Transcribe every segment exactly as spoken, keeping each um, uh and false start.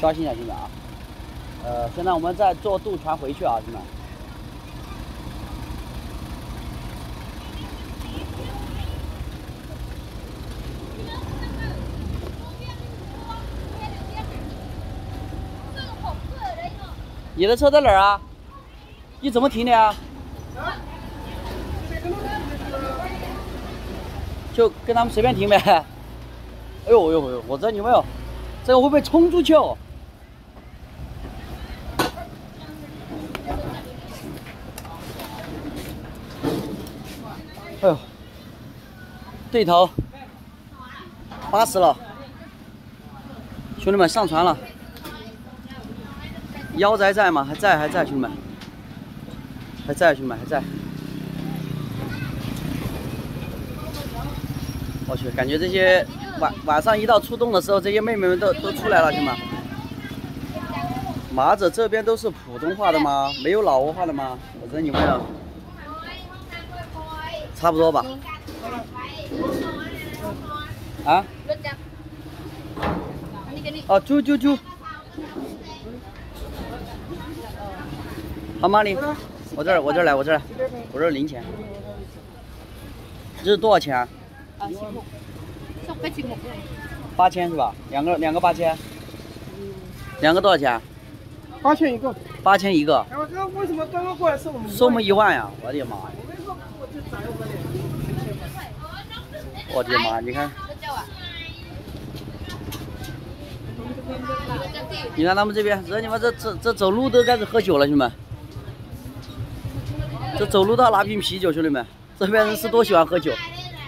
刷新一下兄弟啊。呃，现在我们在坐渡船回去啊，兄弟。 你的车在哪儿啊？你怎么停的呀？就跟他们随便停呗。哎呦哎呦哎呦！我这有没有？这个会不会冲出去哦？哎呦，对头，巴适了。兄弟们上船了。 腰子还在吗？还在，还在，兄弟们，还在，兄弟们还在。我去，感觉这些晚晚上一到出动的时候，这些妹妹们都都出来了，兄弟们。马子这边都是普通话的吗？没有老挝话的吗？我这有没有？差不多吧。啊？哦，猪猪猪。 好吗你？我这儿，我这儿来，我这儿来，我这儿零钱。这是多少钱啊？啊，八千是吧？两个两个八千。两个多少钱？ 八千一个。 八千一个。 然后这为什么刚刚过来收我们？ 收我们一万呀！我的妈呀！我的妈！你看。你看他们这边，这你们这这这走路都开始喝酒了，兄弟们。 这走路都要拿瓶啤酒，兄弟们，这边人是多喜欢喝酒。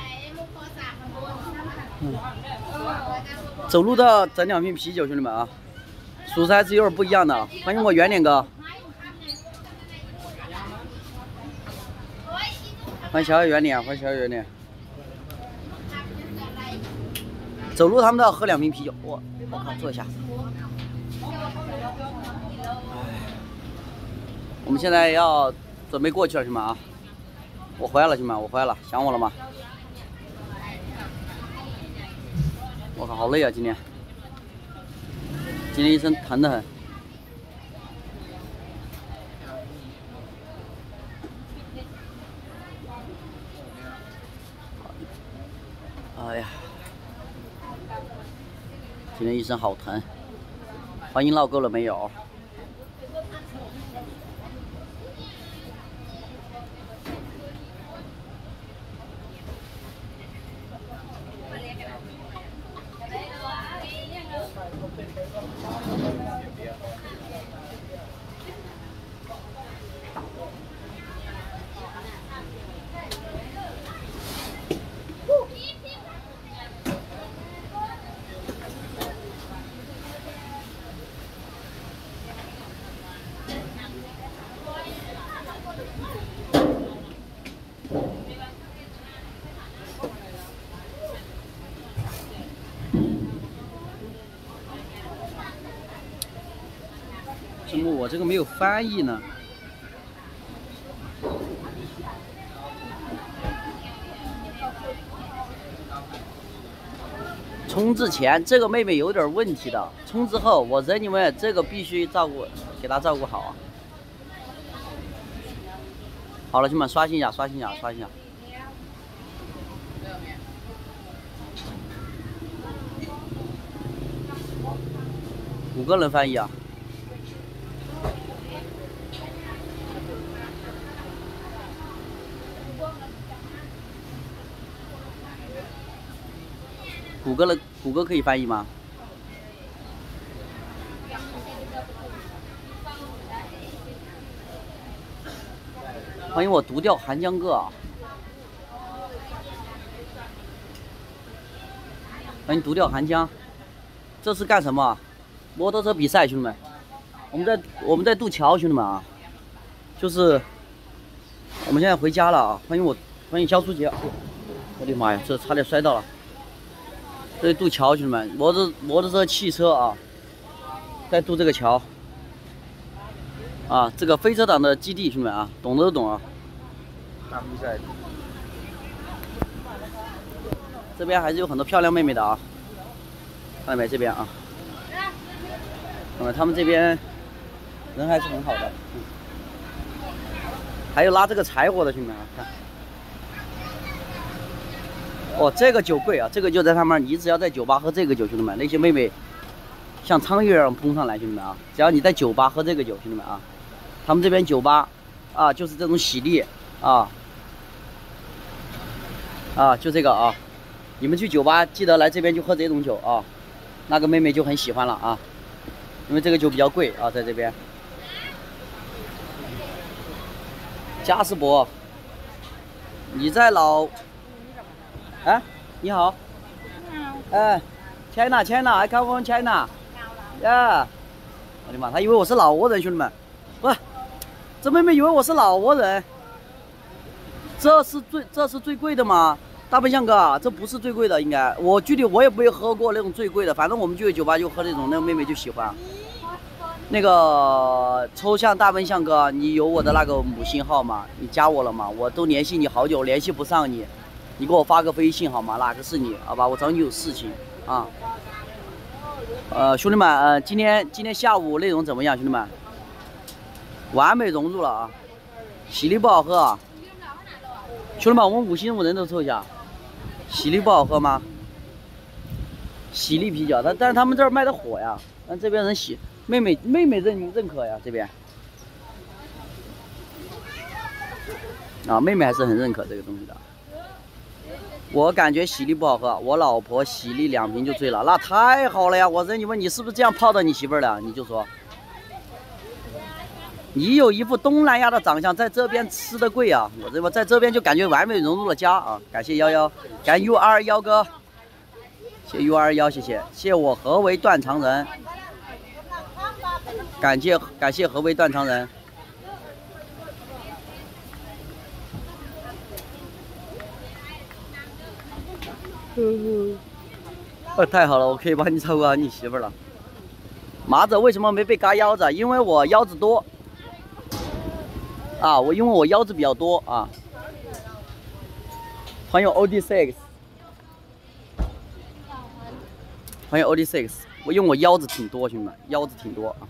嗯，走路都要整两瓶啤酒，兄弟们啊，属实还是有点不一样的。欢迎我圆脸哥，欢迎小小圆脸，欢迎小小圆脸。走路他们都要喝两瓶啤酒，我我靠，坐一下。我们现在要。 准备过去了，兄弟们啊！我回来了，兄弟们，我回来了，想我了吗？我靠，好累啊，今天，今天一身疼得很。哎呀，今天一身好疼。欢迎唠够了没有？ 怎么我这个没有翻译呢？冲之前这个妹妹有点问题的，冲之后我忍你们这个必须照顾，给她照顾好啊。好了，兄弟们，刷新一下，刷新一下，刷新一下。五个人翻译啊。 谷歌的谷歌可以翻译吗？欢迎我独钓寒江哥啊！欢迎独钓寒江，这是干什么？摩托车比赛，兄弟们，我们在我们在渡桥，兄弟们啊，就是我们现在回家了啊！欢迎我，欢迎肖书杰，我的妈呀，这差点摔到了。 这是渡桥，兄弟们，摩托摩托车、汽车啊，在渡这个桥啊，这个飞车党的基地，兄弟们啊，懂的都懂啊。大比赛，这边还是有很多漂亮妹妹的啊，看到没？这边啊， 嗯，他们这边人还是很好的。嗯，还有拉这个柴火的兄弟们啊，看。哦，这个酒贵啊，这个就在他们，你只要在酒吧喝这个酒，兄弟们，那些妹妹像苍蝇一样扑上来，兄弟们啊！只要你在酒吧喝这个酒，兄弟们啊，他们这边酒吧啊，就是这种喜力啊啊，就这个啊，你们去酒吧记得来这边就喝这种酒啊，那个妹妹就很喜欢了啊，因为这个酒比较贵啊，在这边。嘉士伯，你在老？哎，你好。哎 ，China China，I come from China。呀，我的妈，他以为我是老挝人，兄弟们，不是，这妹妹以为我是老挝人。这是最这是最贵的吗？大笨象哥，这不是最贵的，应该我具体我也没有喝过那种最贵的，反正我们就有酒吧就喝那种，那个妹妹就喜欢。那个抽象大笨象哥，你有我的那个母信号吗？你加我了吗？我都联系你好久，联系不上你。你给我发个微信好吗？哪个是你？好吧，我找你有事情啊。呃，兄弟们，呃，今天今天下午内容怎么样？兄弟们，完美融入了啊。喜力不好喝啊，兄弟们，我们五星五人都抽一下。喜力不好喝吗？喜力啤酒，但但是他们这儿卖的火呀，但这边人喜妹妹妹妹认认可呀，这边啊，妹妹还是很认可这个东西的。我感觉喜力不好喝，我老婆喜力两瓶就醉了，那太好了呀！我说你问你是不是这样泡到你媳妇儿的？你就说，你有一副东南亚的长相，在这边吃的贵啊！我这么在这边就感觉完美融入了家啊！感谢幺幺，感谢 U 二幺哥，谢谢 U 二幺，谢谢谢我何为断肠人，感谢感谢何为断肠人。嗯，呃，太好了，我可以帮你照顾好你媳妇了。麻子为什么没被嘎腰子？因为我腰子多啊，我因为我腰子比较多啊。欢迎 O D six， 欢迎 O D six， 我因为我腰子挺多，兄弟们，腰子挺多啊。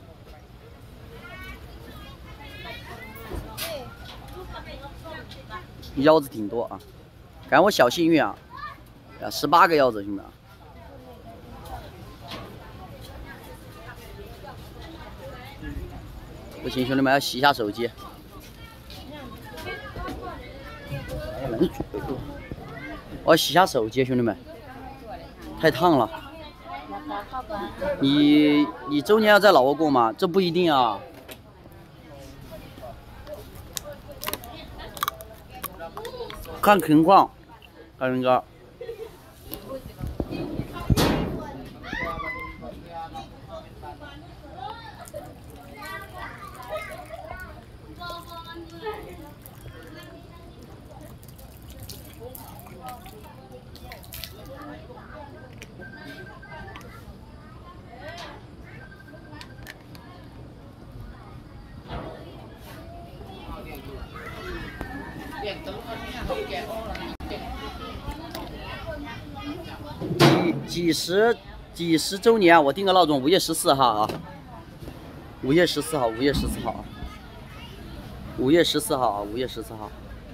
腰子挺多啊，感觉我小幸运啊。十八个腰子，兄弟们！不行，兄弟们要洗一下手机。我要洗一下手机，兄弟们，太烫了。你你周年要在老挝过吗？这不一定啊。看情况，看人家。几几十几十周年，我定个闹钟，五月十四号啊，五月十四号，五月十四号，五月十四号啊，五月十四号。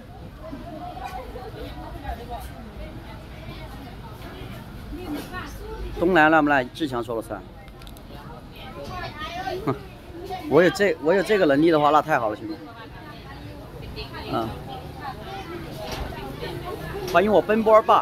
东南烂不烂？志强说了算。哼，我有这我有这个能力的话，那太好了，兄弟。嗯，欢迎我奔波爸。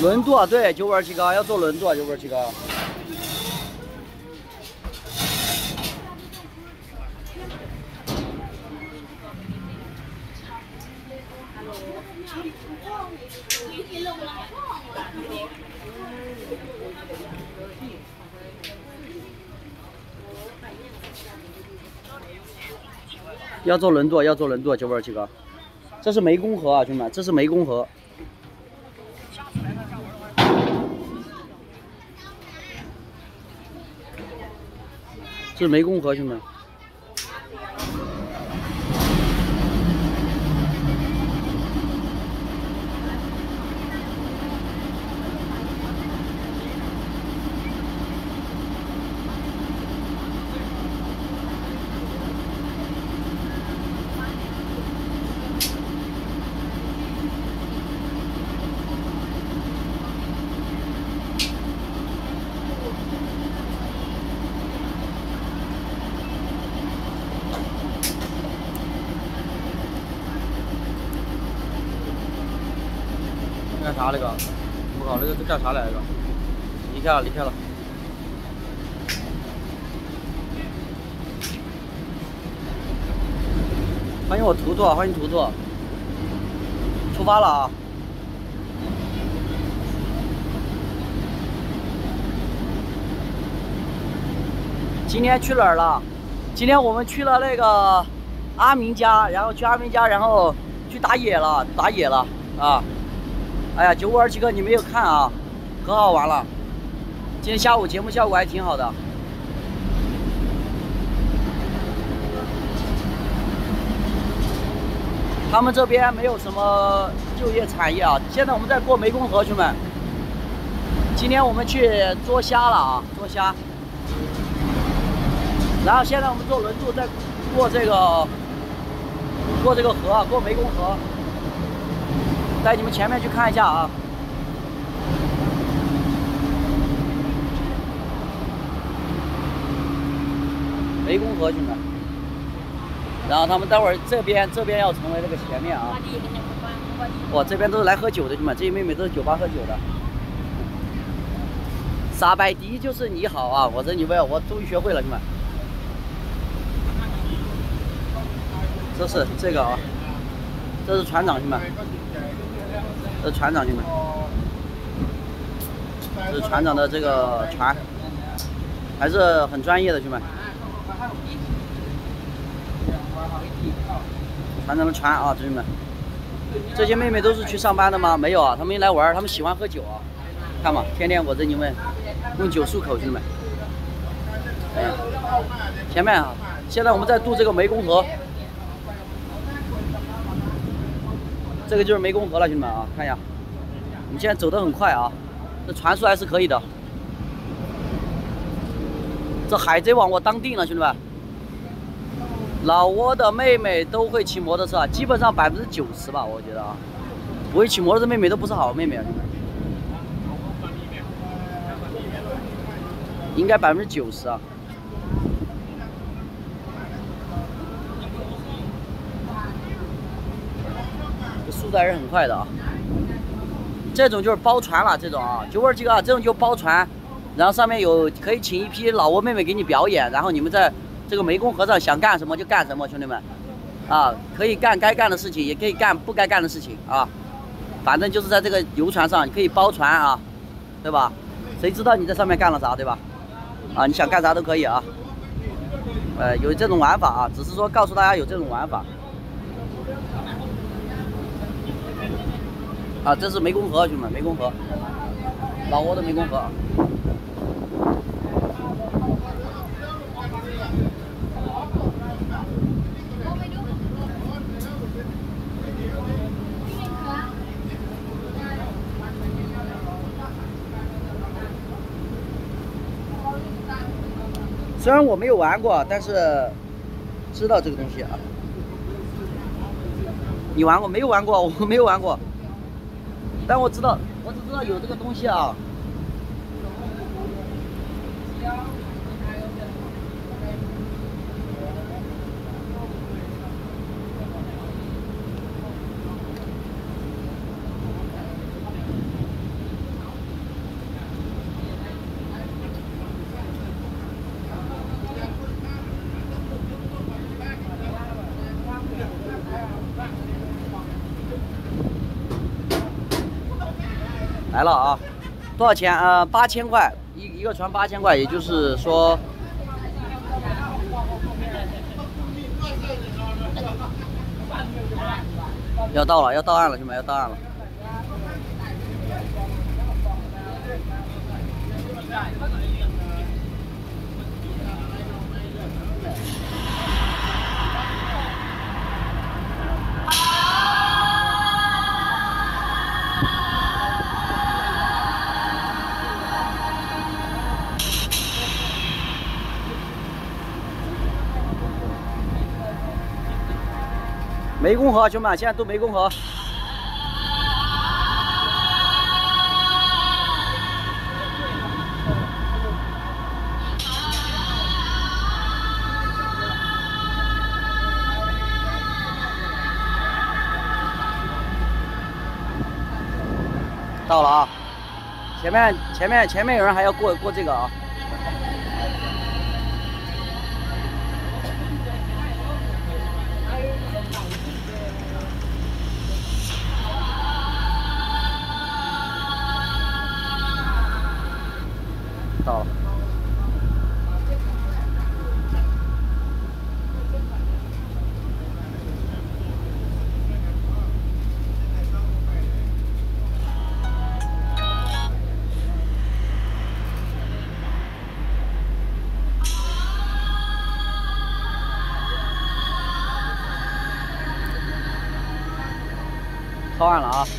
轮渡啊，对，九五二七高要做轮渡啊，九五二七高。要做轮渡，要做轮渡，九五二七高。这是湄公河啊，兄弟们，这是湄公河。这是湄公河，兄弟们。干啥那个？我靠，那个是干啥来着？离开了，离开了。欢迎我图图，欢迎图图。出发了啊！今天去哪儿了？今天我们去了那个阿明家，然后去阿明家，然后去打野了，打野了啊！哎呀，九五二七哥你没有看啊，可好玩了。今天下午节目效果还挺好的。他们这边没有什么就业产业啊。现在我们在过湄公河，兄弟们。今天我们去捉虾了啊，捉虾。然后现在我们坐轮渡在过这个过这个河，过湄公河。带你们前面去看一下啊。湄公河，兄弟们。然后他们待会儿这边这边要成为那个前面啊。哇，这边都是来喝酒的，兄弟们，这些妹妹都是酒吧喝酒的。撒白迪就是你好啊！我说你们，我终于学会了，兄弟们。这是这个啊，这是船长，兄弟们。这是船长，兄弟们。这是船长的这个船，还是很专业的，兄弟们。船长的船啊，兄弟们。这些妹妹都是去上班的吗？没有啊，她们来玩，她们喜欢喝酒啊。看嘛，天天我这你们用酒漱口，兄弟们。哎呀，前面啊，现在我们在渡这个湄公河。这个就是湄公河了，兄弟们啊，看一下，我们现在走得很快啊，这船速还是可以的。这海贼王我当定了，兄弟们。老挝的妹妹都会骑摩托车，基本上百分之九十吧，我觉得啊，不会骑摩托车妹妹都不是好妹妹啊，兄弟们。应该百分之九十啊。速度还是很快的啊，这种就是包船了，这种啊，九二七个啊，这种就包船，然后上面有可以请一批老挝妹妹给你表演，然后你们在这个湄公河上想干什么就干什么，兄弟们，啊，可以干该干的事情，也可以干不该干的事情啊，反正就是在这个游船上，你可以包船啊，对吧？谁知道你在上面干了啥，对吧？啊，你想干啥都可以啊，呃，有这种玩法啊，只是说告诉大家有这种玩法。啊，这是湄公河，兄弟们，湄公河，老挝的湄公河。虽然我没有玩过，但是知道这个东西啊。你玩过没有玩过？我没有玩过。但我知道，我只知道有这个东西啊。 来了啊！多少钱？呃，八千块，一一个船八千块，也就是说，要到了，要到岸了，兄弟们，要到岸了。湄公河，兄弟们，现在渡湄公河。到了啊！前面前面前面有人还要过过这个啊！到了。靠岸了啊！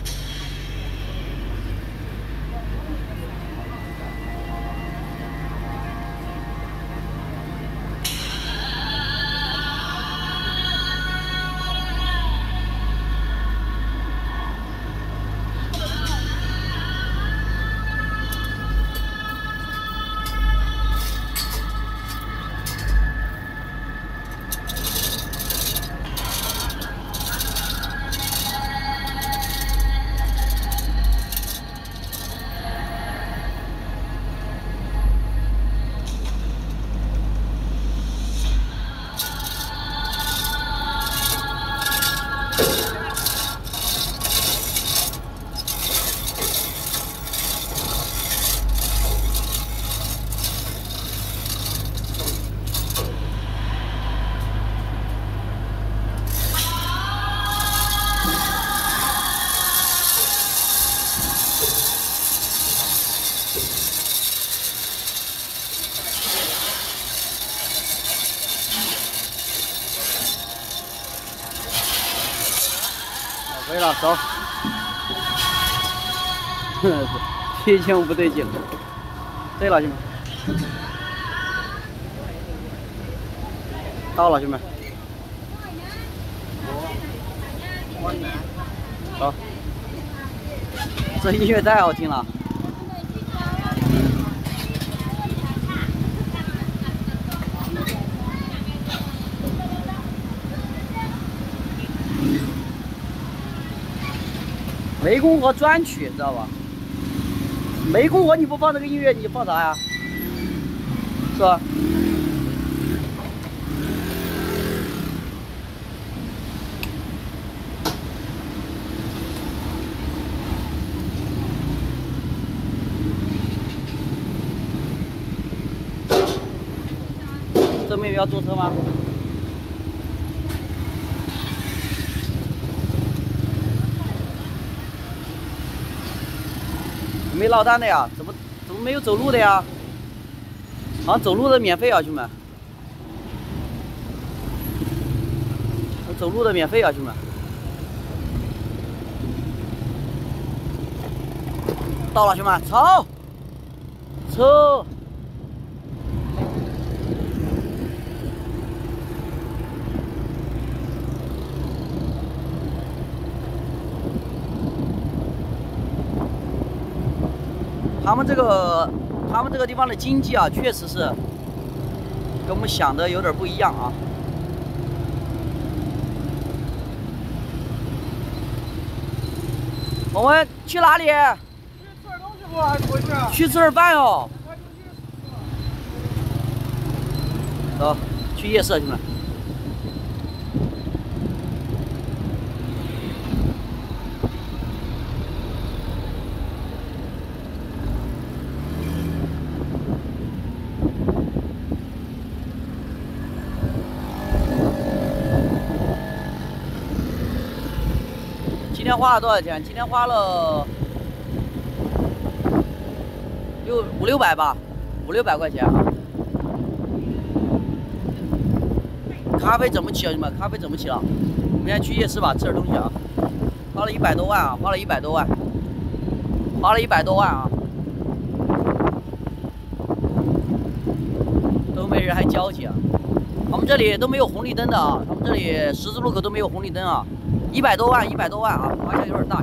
可以了，走。脾气不对劲。对了，兄弟们。到了，兄弟们。走。这音乐太好听了。湄公河专曲，知道吧？湄公河你不放这个音乐，你放啥呀？是吧？这妹妹要坐车吗？没落单的呀？怎么怎么没有走路的呀？好像走路的免费啊，兄弟们！走路的免费啊，兄弟们！到了，兄弟们，走，走。他们这个，他们这个地方的经济啊，确实是跟我们想的有点不一样啊。我们去哪里？ 去吃点东西不？还是回去？ 去吃点饭哟。走，去夜市，兄弟们。 今天花了多少钱？今天花了六五六百吧，五六百块钱啊。咖啡整不起了，你们咖啡整不起了。我们现在去夜市吧，吃点东西啊。花了一百多万啊，花了一百多万，花了一百多万啊。都没人还交情啊。我们这里都没有红绿灯的啊，他们这里十字路口都没有红绿灯啊。一百多万，一百多万啊，花销有点大。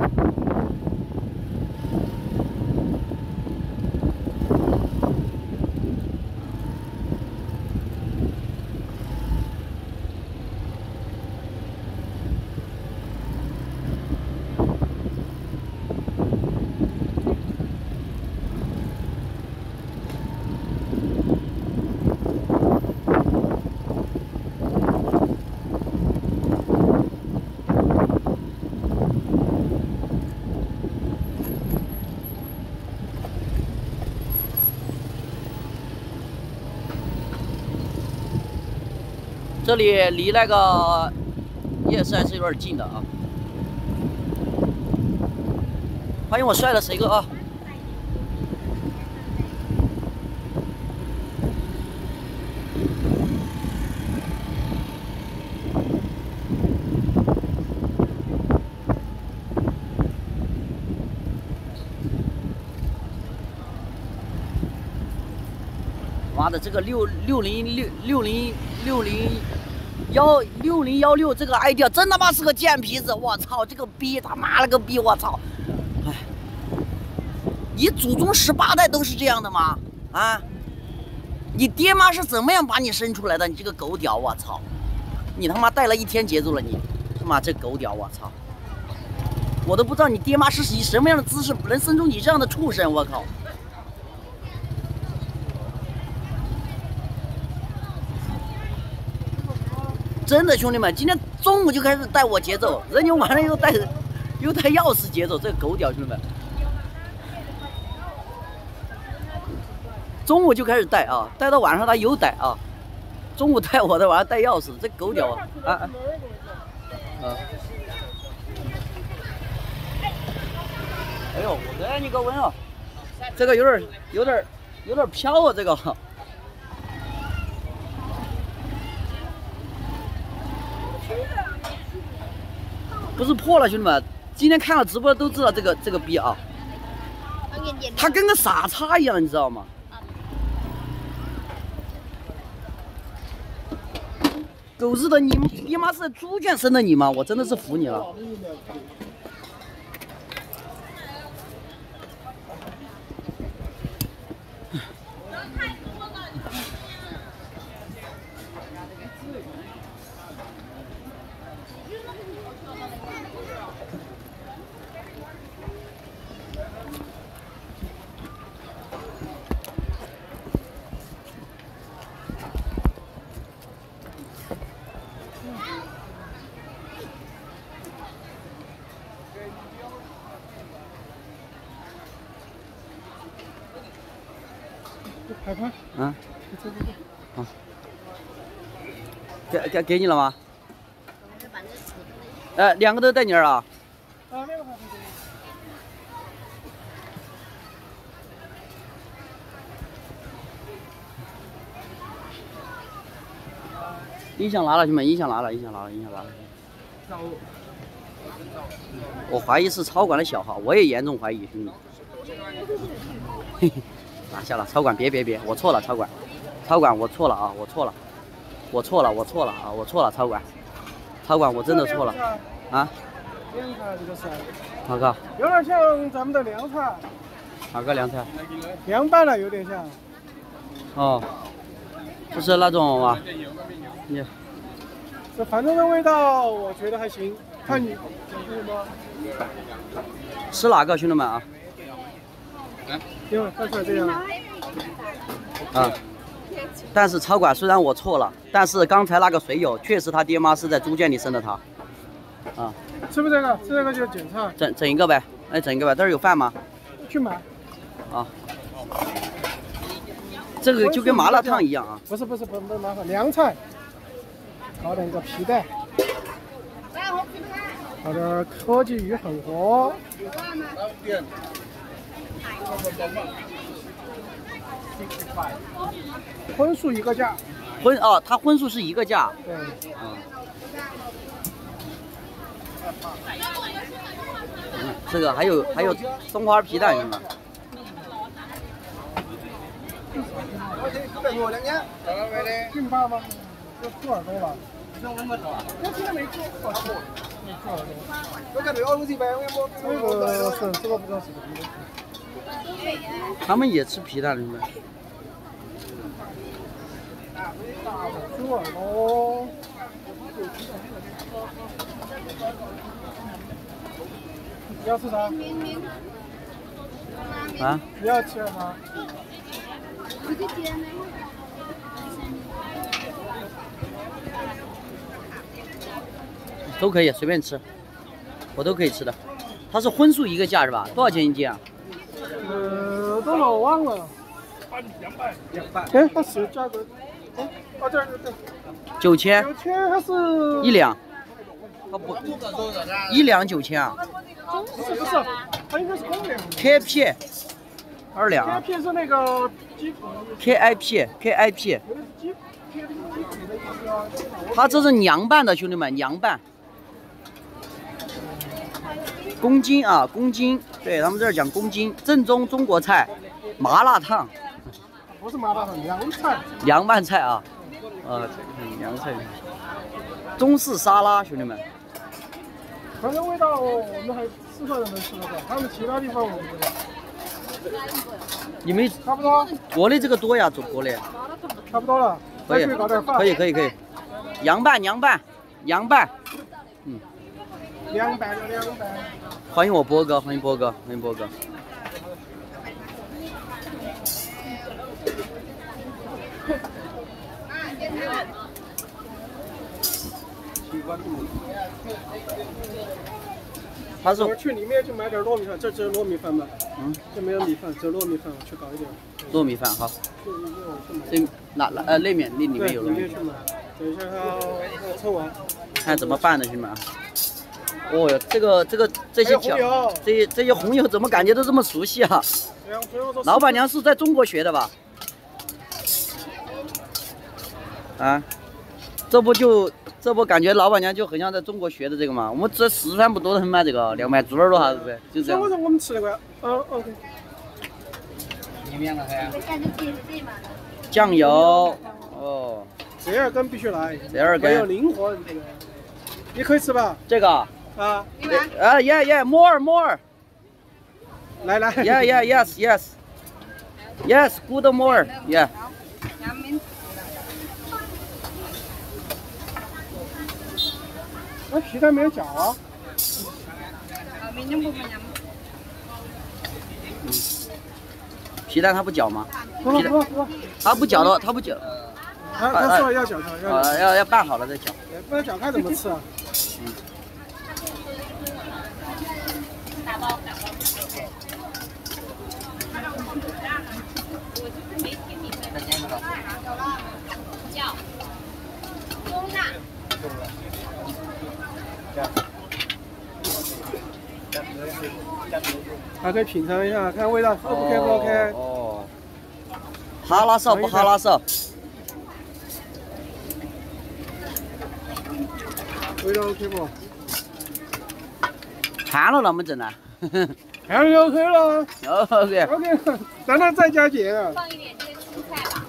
这里离那个夜市还是有点近的啊。欢迎我帅的谁哥啊！妈的，这个六六零六六零六零幺六零幺六这个 I D 真他妈是个贱皮子！我操，这个逼他妈了个逼！我操！哎，你祖宗十八代都是这样的吗？啊？你爹妈是怎么样把你生出来的？你这个狗屌！我操！你他妈带了一天节奏了你！他妈这狗屌！我操！我都不知道你爹妈是以什么样的姿势能生出你这样的畜生！我靠！真的兄弟们，今天中午就开始带我节奏，人家晚上又带又带钥匙节奏，这个狗屌兄弟们！中午就开始带啊，带到晚上他又带啊，中午带我的，晚上带钥匙，这狗屌啊！啊啊！啊哎呦，我给你个问啊，这个有点有点有点飘啊，这个。不是破了，兄弟们，今天看了直播都知道这个这个逼啊，他跟个傻叉一样，你知道吗？狗日的，你你妈是猪圈生的你吗？我真的是服你了。 拍拍。 嗯。好。给给给你了吗？呃，两个都带你儿啊。 啊，那个拍拍。 音响拿了，兄弟们，音响拿了，音响拿了，音响拿了。我怀疑是超管的小号，我也严重怀疑，兄弟。嘿嘿，拿下了，超管，别别别，我错了，超管，超管，我错了啊，我错了，我错了，我错了啊，我错了，超管，超管，我真的错了啊。 凉菜这个是。 哪个？ 有点像咱们的凉菜。 哪个凉菜？ 凉拌了，有点像。 哦，就是那种啊。你。 这反正的味道，我觉得还行。看你吃什么？ 吃哪个，兄弟们啊？ 行，看出来这样。 啊。但是超管虽然我错了，但是刚才那个水友确实他爹妈是在猪圈里生的他。啊。 吃不这个？吃这个就检查。 整整一个呗，哎，整一个呗。这儿有饭吗？ 去买。 啊。这个就跟麻辣烫一样啊。 不是不是不不麻辣烫，凉菜。搞点个皮蛋。 搞点科技与狠活。荤素一个价。 荤哦，它荤素是一个价。 对。 嗯。嗯，这个还有还有松花皮蛋，兄弟们。 劲爆吗？要猪耳朵了。我今天没做，好吃。猪耳朵。这个是这个不知道是什么东西。 他们也吃皮蛋，兄弟们。 猪耳朵。你要吃啥？ 啊？ 你要吃啥？ 都可以随便吃，我都可以吃的。它是荤素一个价是吧？多少钱一斤啊？ 呃，多少我忘了。两百，两百。哎，它是价格。哎，啊这这这。 九千。 九千还是？ 一两。它不，一两九千啊？ 不是不是，它应该是公两。 K I P。 二两。 K I P 是那个 K I P K I P。它这是凉拌的，兄弟们，凉拌。公斤啊，公斤，对他们这儿讲公斤，正宗中国菜，麻辣烫。 不是麻辣烫，凉菜。 凉拌菜啊，呃，凉菜。中式沙拉，兄弟们。 反正味道我们还四川人能吃得到，他们其他地方我不知道。 你们差不多， 国内这个多呀，走国内。 差不多了， 可以， 搞点饭。 可以，可以，可以。凉拌，凉拌，凉拌。嗯。 凉拌就凉拌。 欢迎我波哥，欢迎波哥，欢迎波哥。他是我去里面去买点糯米饭，这只有糯米饭吗？嗯，这没有米饭，只有糯米饭，我去搞一点。 糯米饭哈。这哪哪呃那面那里面有糯米饭。 等一下它称完。 看怎么办的，兄弟们。哦哟，这个这个这些饺，这些这些红油怎么感觉都这么熟悉啊？老板娘是在中国学的吧？啊，这不就。 这不感觉老板娘就很像在中国学的这个嘛？我们这四川不多人卖这个凉拌猪耳朵啥子的，就这样。 我说我们吃那个，嗯 ，OK。 酱油，哦。 折耳根必须来， 折耳根。 没有灵魂这个。你可以吃吧？ 这个。 啊。 啊 ，Yeah Yeah More More。 来来。 Yeah Yeah Yes Yes。Yes Good More Yeah。 那皮蛋没有搅啊？ 嗯，皮蛋它不搅吗？ 不不不不， 它不搅的，它不搅。 他他说要搅搅要要要要拌好了再搅。 不然搅开怎么吃啊？嗯。打包打包。我就是没听你们。有了。叫。中大。 还可以品尝一下，看味道 OK 不 OK？ 哦，哈拉少不哈拉少？ 味道 OK 不？ 看了那么正呢？ 看了 OK 了。 OK。 OK， 让它再加盐啊。 放一点这个青菜吧。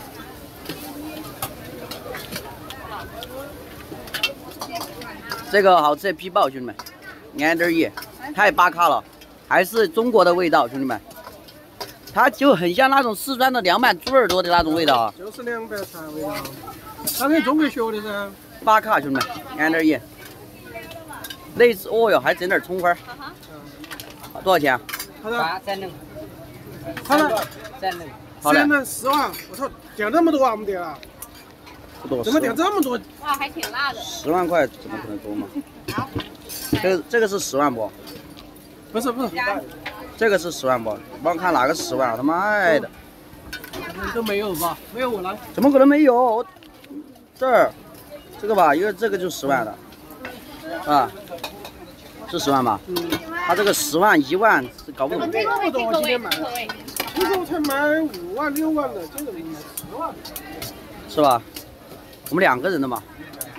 这个好吃的皮爆，兄弟们，按点盐，太巴卡了，还是中国的味道，兄弟们，它就很像那种四川的凉拌猪耳朵的那种味道啊， 就是凉拌菜味道，他跟中国学的噻， 巴卡，兄弟们，按点盐，类似，哦哟，还整点葱花，多少钱啊？ 八三能， 好了， 三能， 三能四万，我操，点那么多啊，我们点了。 不多， 怎么点这么多？ 哇，还挺辣的。 十万块怎么可能多嘛？这个这个是十万不？ 不是不是， 这个是十万不？帮我看哪个十万？他妈的， 都没有吧？没有我来。 怎么可能没有？我这儿，这个吧，因为这个就十万的，啊， 是十万吧？ 嗯， 他这个十万一万是搞不懂。 这个不懂，我今天买的。那时候才买五万六万的，这个买十万。 是吧？我们两个人的嘛。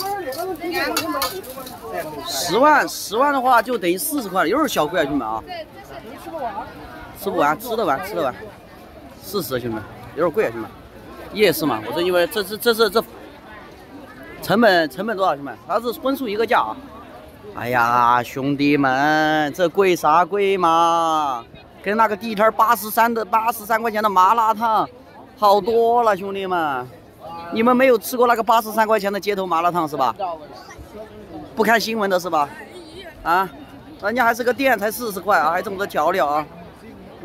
十万十万的话就等于四十块了，有点小贵啊，兄弟们啊。吃不完，吃得完，吃得完。四十，兄弟们，有点贵啊，兄弟们。夜市嘛，我这因为这是这是这成本成本多少，兄弟们？它是荤素一个价啊。哎呀，兄弟们，这贵啥贵嘛？跟那个地摊八十三的八十三块钱的麻辣烫好多了，兄弟们。你们没有吃过那个八十三块钱的街头麻辣烫是吧？不看新闻的是吧？啊，人家还是个店，才四十块啊，还这么多调料啊。嗯、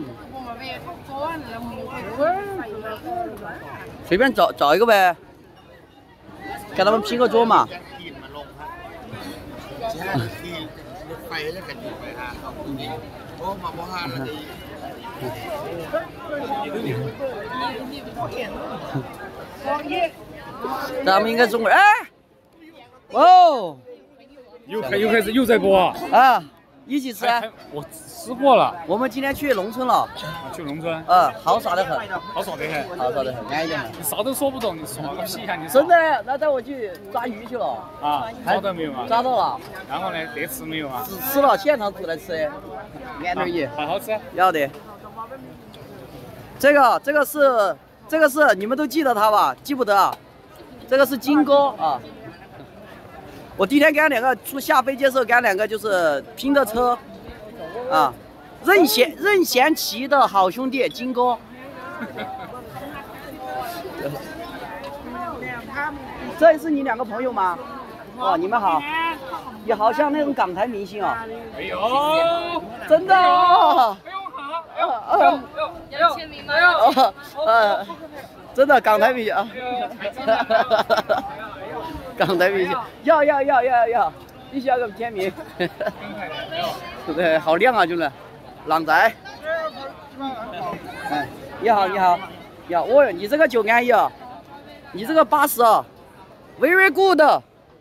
随便找找一个呗，给他们拼个桌嘛。咱们应该中国人，哎，哦， 又开又开始又在播啊！ 啊，一起吃。 我吃过了。 我们今天去农村了。 去农村。 嗯，豪耍的很。 豪耍的很。 豪耍的很，安逸的很。 你啥都说不懂，你耍个屁呀！你真的，那带我去抓鱼去了。 啊，抓到没有啊？ 抓到了。 然后呢，得吃没有啊？ 只吃了，现场煮来吃的，安点鱼。 好好吃。 要得。这个这个是这个是你们都记得他吧？记不得啊？这个是金哥啊。我第一天跟他两个出下飞机的时候，跟他两个就是拼的车，啊，任贤任贤齐的好兄弟金哥。这是你两个朋友吗？哦，你们好，你好像那种港台明星哦。 哎呦， 真的哦。 哎呦好，哎呦哎呦， 要签名吗？ 哦，呃，真的港台明星啊。港台明星，要要要要要，必须要给我们签名。对，好亮啊，兄弟，狼仔。哎，你好你好，呀，哦哟，你这个酒安逸啊，你这个八十啊 ，very good，啊。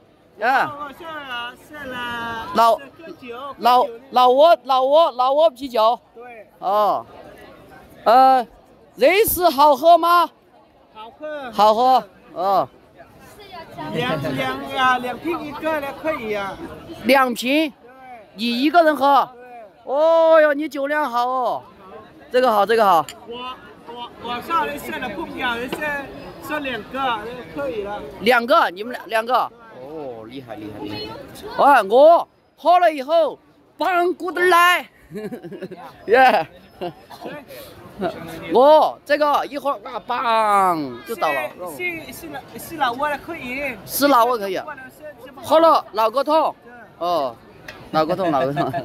老老老挝老挝老挝啤酒。 对。 哦，呃，瑞士好喝吗？ 好喝。 好喝，哦。 两两呀，两瓶一个的可以呀。 两瓶，你一个人喝。哦哟，你酒量好哦，这个好，这个好。 我我我上来设了不表，人设设两个可以了。 两个，你们两两个。哦，厉害厉害厉害。哎，我喝了以后，棒骨的来，耶。我这个一会儿啊，棒就倒了。 是是老是老挝的可以。 是老挝可以。喝了脑壳痛。哦，脑壳痛，脑壳痛。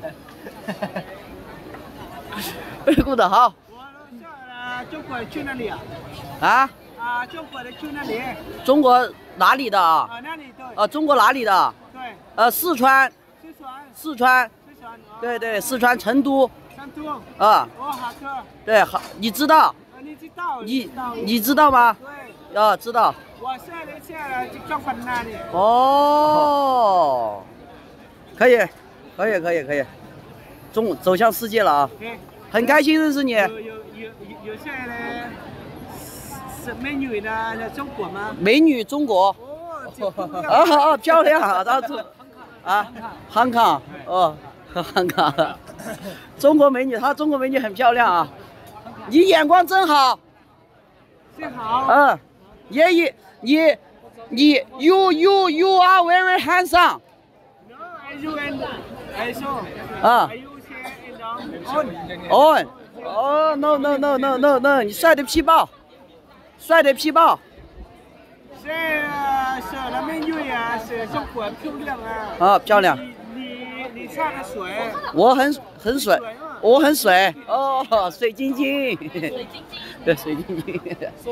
被顾的好。 我中国去哪里啊？ 啊？ 啊，中国的去哪里？ 中国哪里的啊？ 啊，那里对。 啊，中国哪里的？ 对。 呃，四川。 四川。 四川。 四川。 对对，四川成都。 成都。 啊。 哦，好喝。 对，好，你知道？ 啊，你知道？ 你你知道吗？ 对。 啊，知道。 我下来下来就中国那里。 哦。可以，可以，可以，可以。中走向世界了啊！很开心认识你。 有有有有有下来是美女的中国吗？ 美女中国。 哦， 啊啊，漂亮啊！然后啊，香港哦，香港，中国美女，她中国美女很漂亮啊！你眼光真好。 真好。 嗯，也也你你 you you you are very handsome。 No, I you and I saw. 啊。 On. 哦 ，no no no no no no， 你帅的皮爆，帅的皮爆。 是是那美女呀，是中国漂亮啊。 啊，漂亮。 你你你唱的水。 我很很水，我很水。哦，水晶晶。水晶晶。对，水晶晶。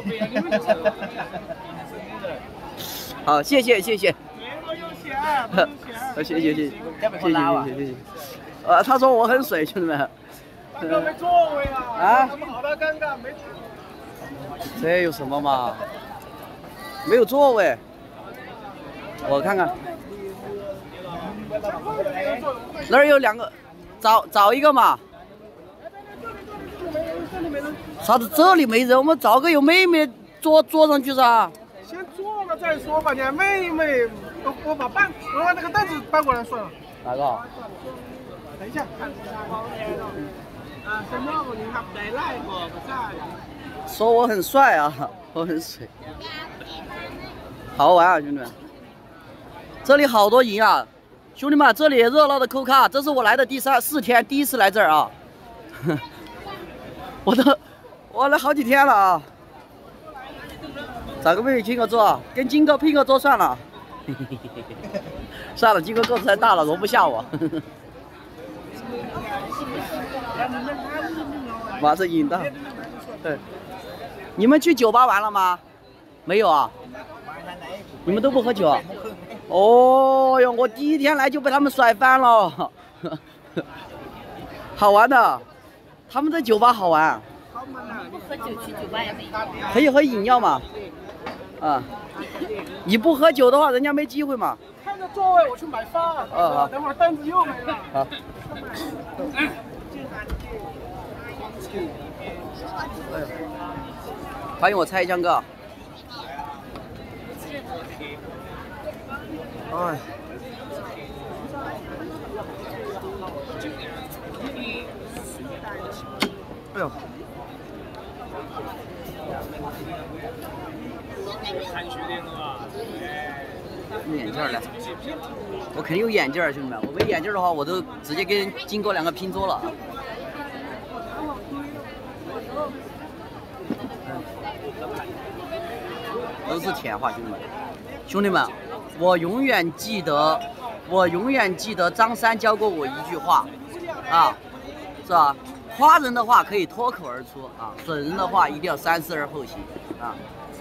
好，谢谢谢谢。 不用谢啊，不用谢啊。 谢谢谢谢谢谢谢谢谢。呃，他说我很水，兄弟们。 大哥没座位啊！ 啊？ 好的尴尬，没。 这有什么嘛？没有座位。我看看。 那儿有两个，找找一个嘛。啥子这里没人？我们找个有妹妹坐坐上去噻。 先坐了再说吧，你还妹妹，我我把搬，我把那个凳子搬过来算了。 哪个？ 等一下。啊，什么？你看带来过不啥？ 说我很帅啊，我很水。好好玩啊，兄弟们！这里好多营啊，兄弟们，这里热闹的扣卡，这是我来的第三四天，第一次来这儿啊。我都我来好几天了啊。找个妹妹亲个桌，跟金哥拼个桌算了。算了，金哥个子太大了，容不下我。马上引到。对。你们去酒吧玩了吗？没有啊。你们都不喝酒？哦哟，我第一天来就被他们甩翻了。好玩的，他们的酒吧好玩。 不喝酒去酒吧也没用。 可以喝饮料嘛？啊，你不喝酒的话，人家没机会嘛。 看着座位，我去买饭。 啊好。 等会儿凳子又没了。 好。哎呦，欢迎我蔡江哥。哎。哎呦。眼镜来，我肯定有眼镜，兄弟们，我没眼镜的话，我都直接跟金哥两个拼桌了。都是甜话，兄弟们，兄弟们，我永远记得，我永远记得张三教过我一句话，啊，是吧？夸人的话可以脱口而出啊，损人的话一定要三思而后行啊。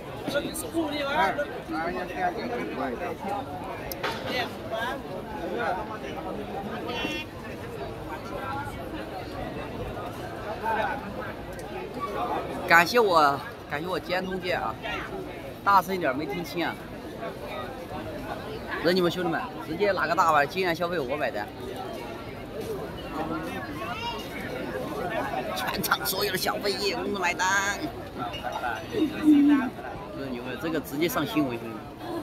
感谢我，感谢我监通键啊，大声一点，没听清啊。惹你们兄弟们，直接拿个大碗，金额消费我买单。全场所有的小费业公司买单。这牛逼，这个直接上新闻，兄弟们。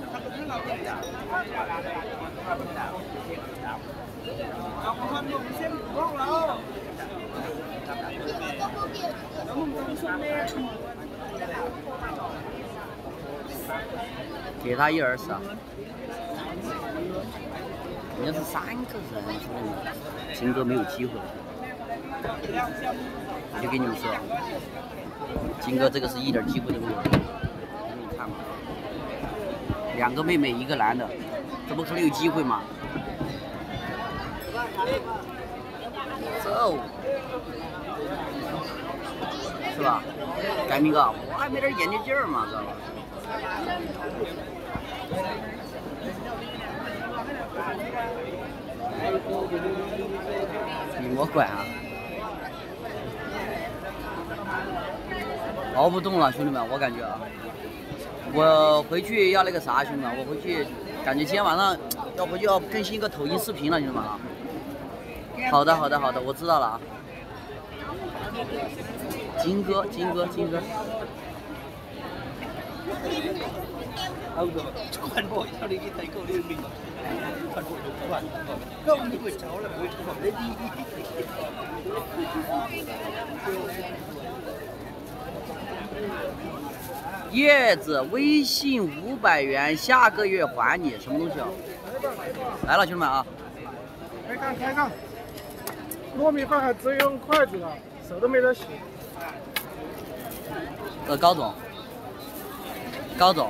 给他一耳屎啊！人家是三个人，兄弟们，金哥没有机会了。我就跟你们说，金哥这个是一点机会都没有。你看嘛，两个妹妹一个男的，这不可能有机会吗？走，是吧？改明哥，我还没点眼睛劲儿嘛，知道吧？你莫管啊！熬不动了，兄弟们，我感觉啊，我回去要那个啥，兄弟们，我回去感觉今天晚上要回去要更新一个抖音视频了，兄弟们啊。好的，好的，好的，我知道了啊。金哥，金哥，金哥。好的，看我叫你去睇高呢邊，看我做飯，咁你會走啦，會做呢啲。叶子微信五百元，下个月还你，什么东西啊？来了，兄弟们啊！ 开干开干，糯米饭还只用筷子了，手都没得洗。 呃，高总，高总。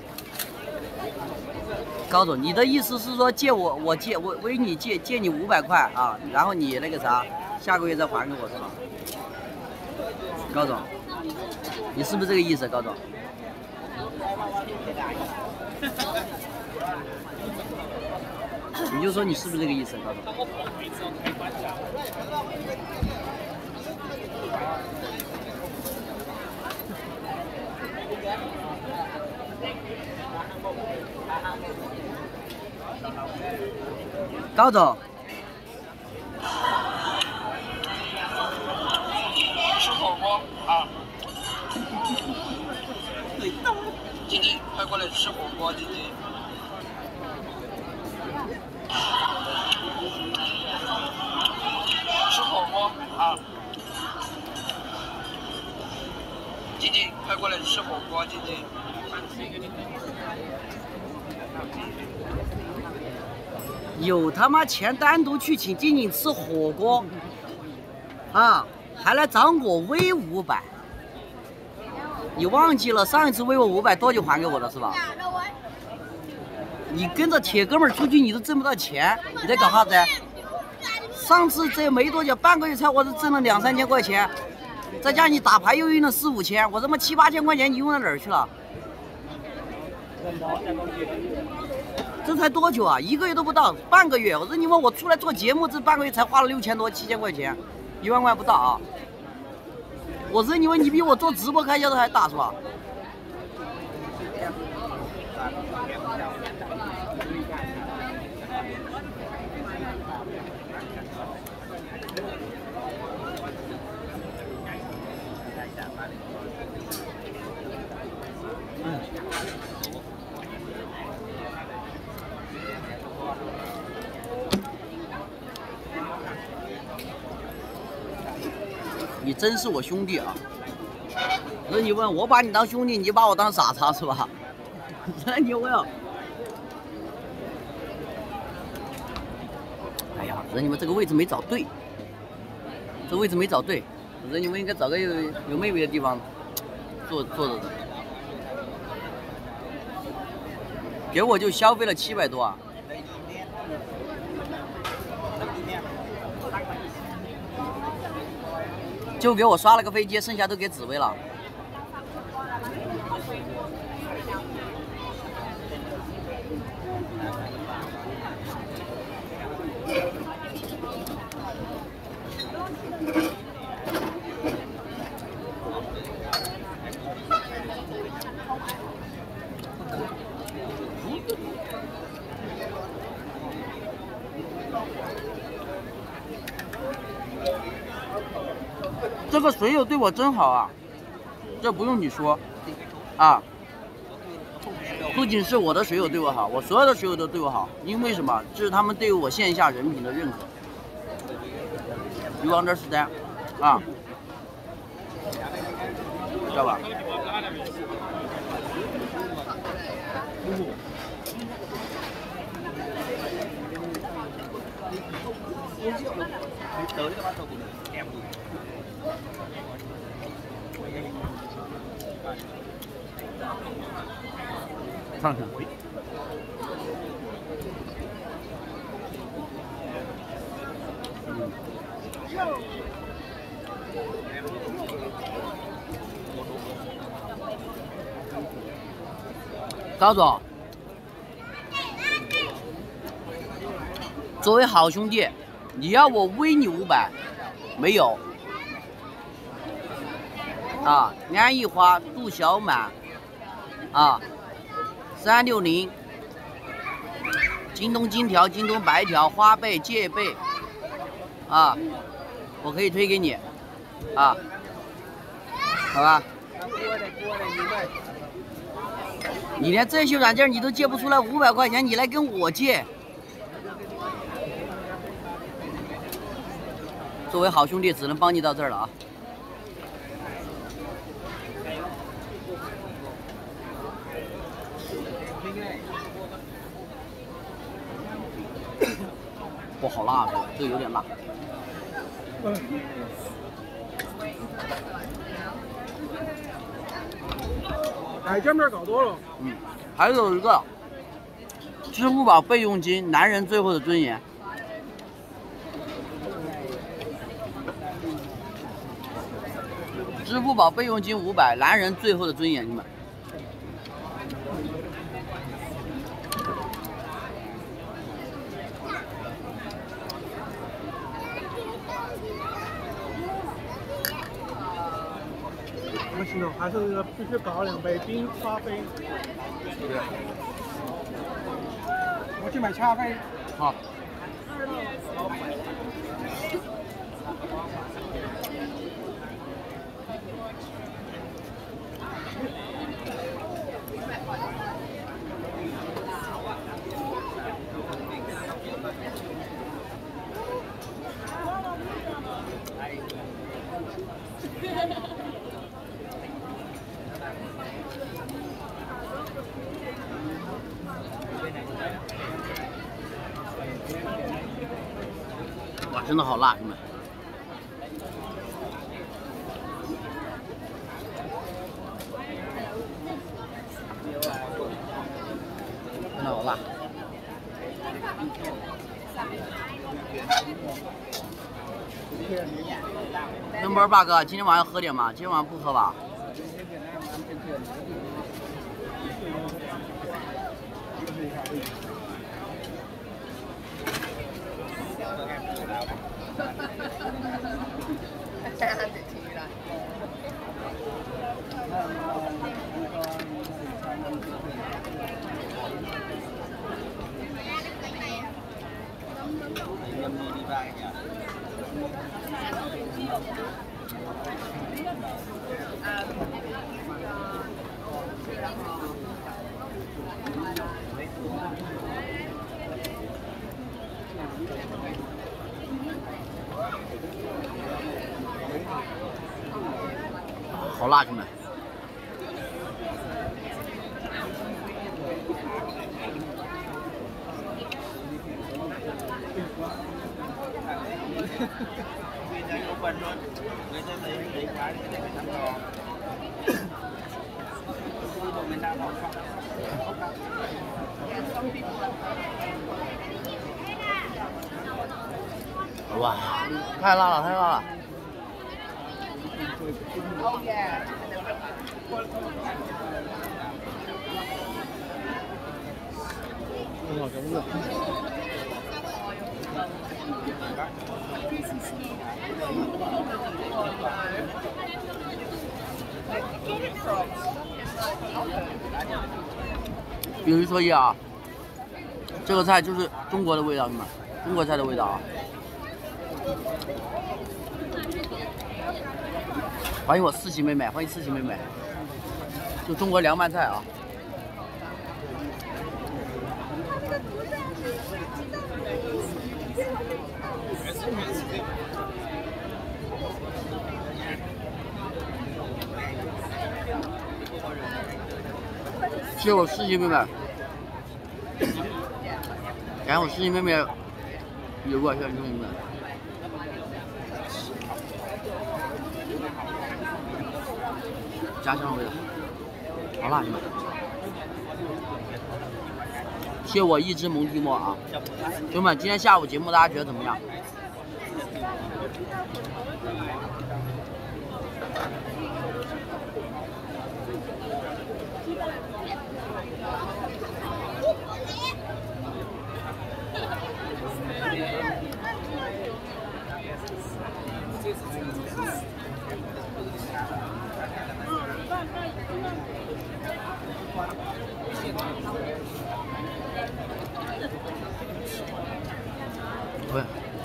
高总，你的意思是说借我，我借我为你借借你五百块啊，然后你那个啥，下个月再还给我是吧？高总，你是不是这个意思，高总？你就说你是不是这个意思，高总？高总， 姐姐，快过来吃火锅，姐姐。吃火锅啊！姐姐，快过来吃火锅，姐姐。 有他妈钱单独去请静静吃火锅，啊，还来找我微五百。你忘记了上一次微我五百多久还给我的是吧？你跟着铁哥们儿出去，你都挣不到钱，你在搞啥子？上次这没多久，半个月才我是挣了两三千块钱，再加上你打牌又用了四五千，我他妈七八千块钱你用到哪儿去了？这才多久啊？一个月都不到，半个月。我说你问我出来做节目，这半个月才花了六千多、七千块钱，一万块不到啊。我说你问你比我做直播开销的还大是吧？你真是我兄弟啊！那你问我把你当兄弟，你就把我当傻叉是吧？那你问，哎呀，人你们这个位置没找对，这位置没找对，人你们应该找个有有妹妹的地方坐坐着的。给我就消费了七百多啊！就给我刷了个飞机，剩下都给紫薇了。这个水友对我真好啊，这不用你说，啊，不仅是我的水友对我好，我所有的水友都对我好，因为什么？这是他们对我线下人品的认可。You understand？ 啊，知道吧？看看。高总，作为好兄弟，你要我微你五百，没有。啊，安逸花、杜小满，啊，三六零，京东金条、京东白条、花呗、借呗，啊，我可以推给你，啊，好吧。你连这些软件你都借不出来五百块钱，你来跟我借。作为好兄弟，只能帮你到这儿了啊。不好辣，这个这个有点辣。 嗯。哎，见面搞多了。 嗯，还有一个，支付宝备用金，男人最后的尊严。支付宝备用金五百，男人最后的尊严，你们。 不行了，还是必须搞两杯冰咖啡。 对。 我去买咖啡。 好。 真的好辣，兄弟们！真的好辣。能不是八哥，今天晚上喝点吗？今天晚上不喝吧？好辣，兄弟们！哇，太辣了，太辣了！ 哇，真的。 必须说一啊，这个菜就是中国的味道，兄弟们，中国菜的味道啊！欢迎我四喜妹妹，欢迎四喜妹妹，就中国凉拌菜啊！谢谢我四喜妹妹，感谢我四喜妹妹有过，谢谢兄弟们。家乡的味道，好辣，兄弟们！谢我一只蒙提莫啊，兄弟们，今天下午节目大家觉得怎么样？对，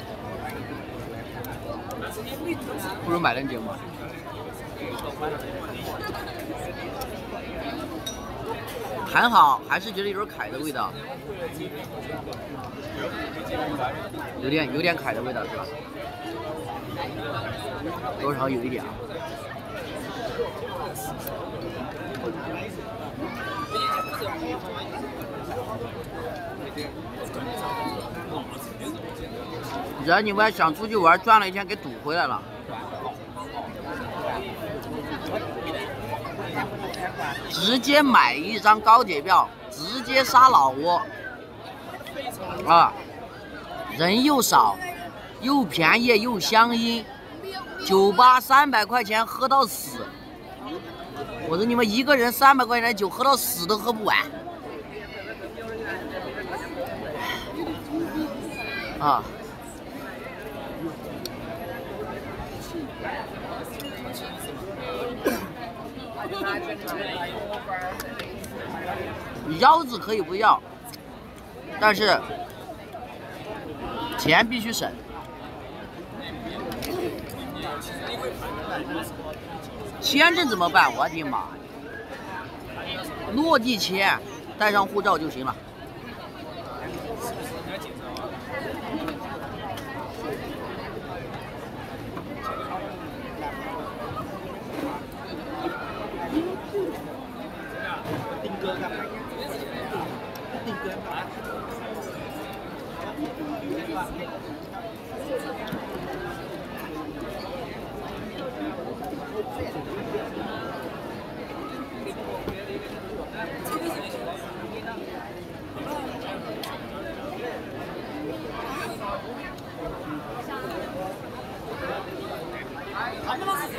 不如买点节目。还好，还是觉得有点凯的味道，有点有点凯的味道是吧？多少有一点啊。人你们想出去玩，转了一天给堵回来了。直接买一张高铁票，直接杀老挝啊！人又少，又便宜又香烟，酒吧三百块钱喝到死。我说你们一个人三百块钱的酒喝到死都喝不完啊！腰子可以不要，但是钱必须省。签证怎么办？我的妈！落地签，带上护照就行了。定哥干嘛？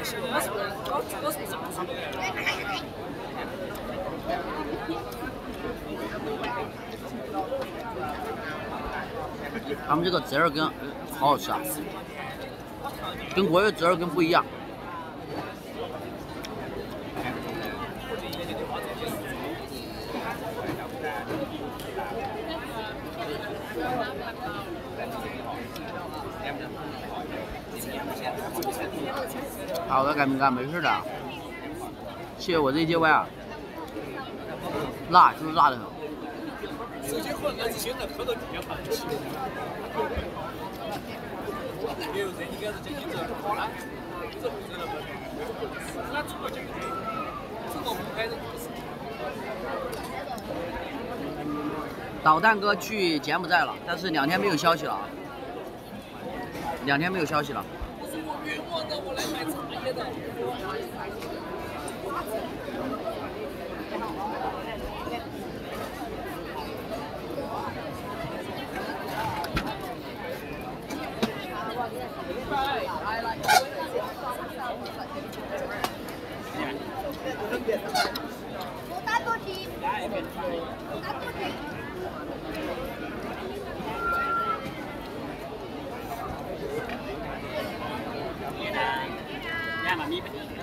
他们这个折耳根好好吃啊，跟国内折耳根不一样。好的，干不干？没事的。谢谢我这一接歪啊，辣就是辣的很。 直接混了，现在喝到比较放弃。没有人应该是这几只好了，这不知道不？那中国这个，中国红牌的。 导弹哥去柬埔寨了，但是两天没有消息了，两天没有消息了。 我说我冤枉的，我来买茶叶的。 我打多题，我打多题。 两万米。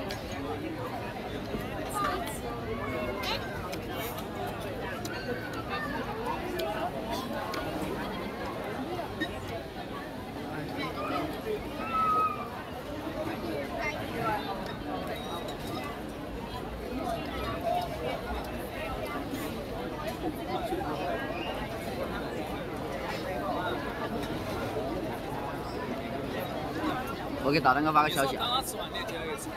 我给导弹哥发个消息啊。 二十万的交一次。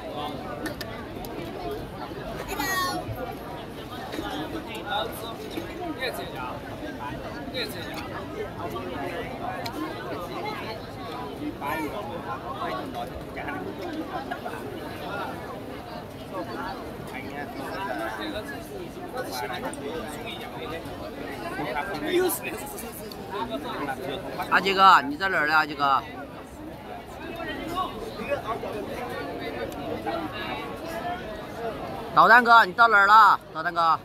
你也这样，你也这样。 阿杰哥，你在哪儿呢？阿杰哥。导弹哥，你到哪儿了？导弹哥。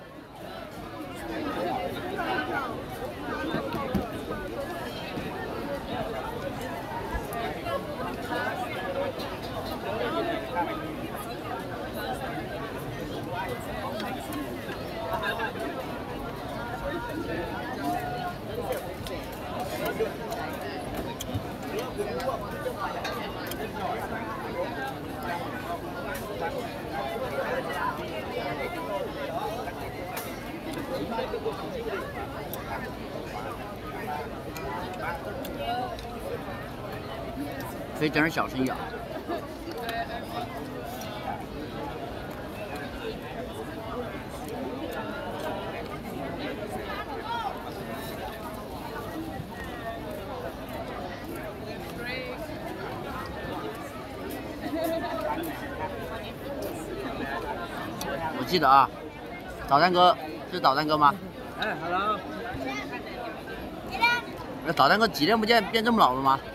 所以整点小生意啊。我记得啊，导弹哥是导弹哥吗？ 哎，好了。 那导弹哥几天不见变这么老了吗？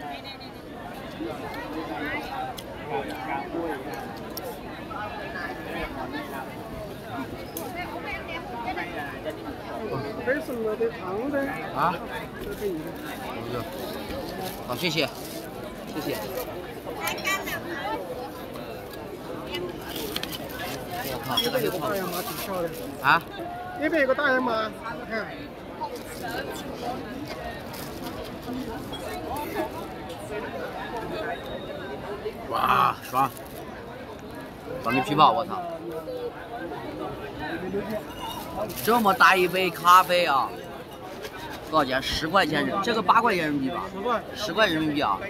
这是我的汤的啊？ 这给你的。 好，谢谢，谢谢。我靠，这个有大洋马挺漂亮。 啊？ 那边有个大洋马，你看。 哇，爽！放个啤酒，我操！这么大一杯咖啡啊，多少钱？十块钱人，这个八块钱人民币吧？ 十块。 十块人民币啊！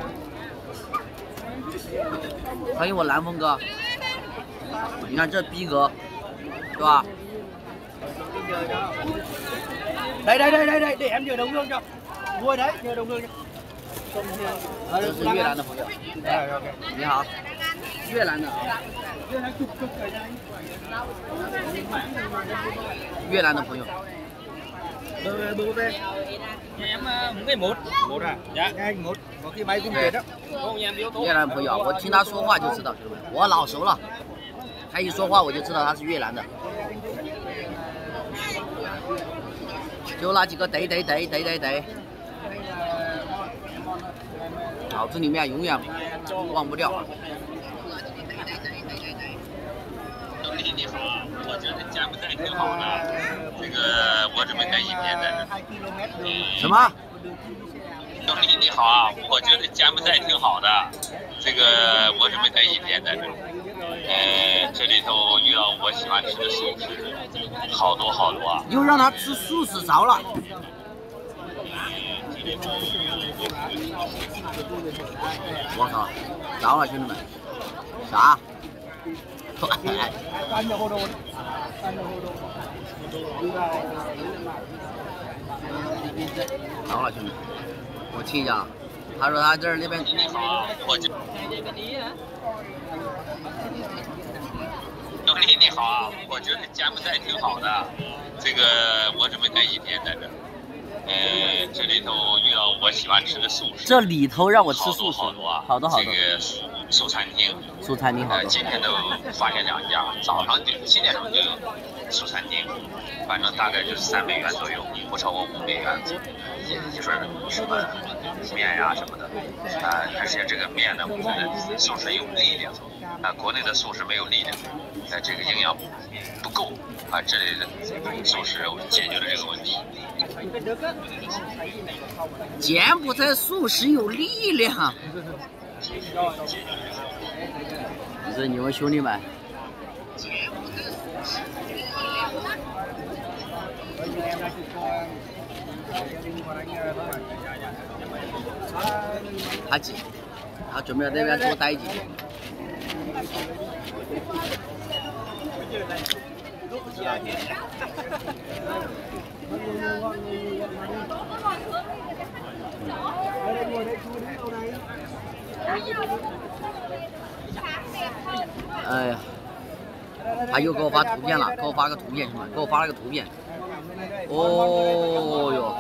欢迎我蓝峰哥，你看这逼格，是吧？ đây đây đây đây đây để em nhờ đồng hương cho ngồi đấy nhờ đồng hương cho 这是越南的朋友，你好，越南的啊，越南的朋友， Từ bố về. Nhà em một ngày một. Một à? Dạ. Ngày một. Có khi máy cũng chết đó. Có nhà em yếu tố. 越南朋友，我听他说话就知道，兄弟们，我老熟了。他一说话我就知道他是越南的。就那几个对对对对对对，脑子里面永远忘不掉。 兄弟你好，我觉得柬埔寨挺好的，这个我准备带一天在这。 什么？ 兄弟你好啊，我觉得柬埔寨挺好的，这个我准备待一天在这。呃，这里头遇到我喜欢吃的素食，好多好多啊。 又让他吃素食着了。我靠，着了兄弟们，啥？着了兄弟们，我听一下，他说他这儿那边。 你好啊，我就。兄弟你好啊，我觉得柬埔寨挺好的，这个我准备待一天在这。呃，这里头遇到我喜欢吃的素食。 这里头让我吃素食， 好多啊， 好多好多。 这个素素餐厅， 素餐厅好多。 呃，今天都发现两家，早上就七点钟就有素餐厅，反正大概就是三美元左右，不超过五美元。一一份什么面呀什么的，啊、呃，而且这个面呢，我觉得素食有力量，啊、呃，国内的素食没有力量，呃，这个营养不够，啊、呃，这里的素食解决了这个问题。 柬埔寨素食有力量，这你们兄弟们。他急，他准备在那边多待几天。哎呀，他又给我发图片了，给我发个图片，兄弟们，给我发了个图片。哦哟。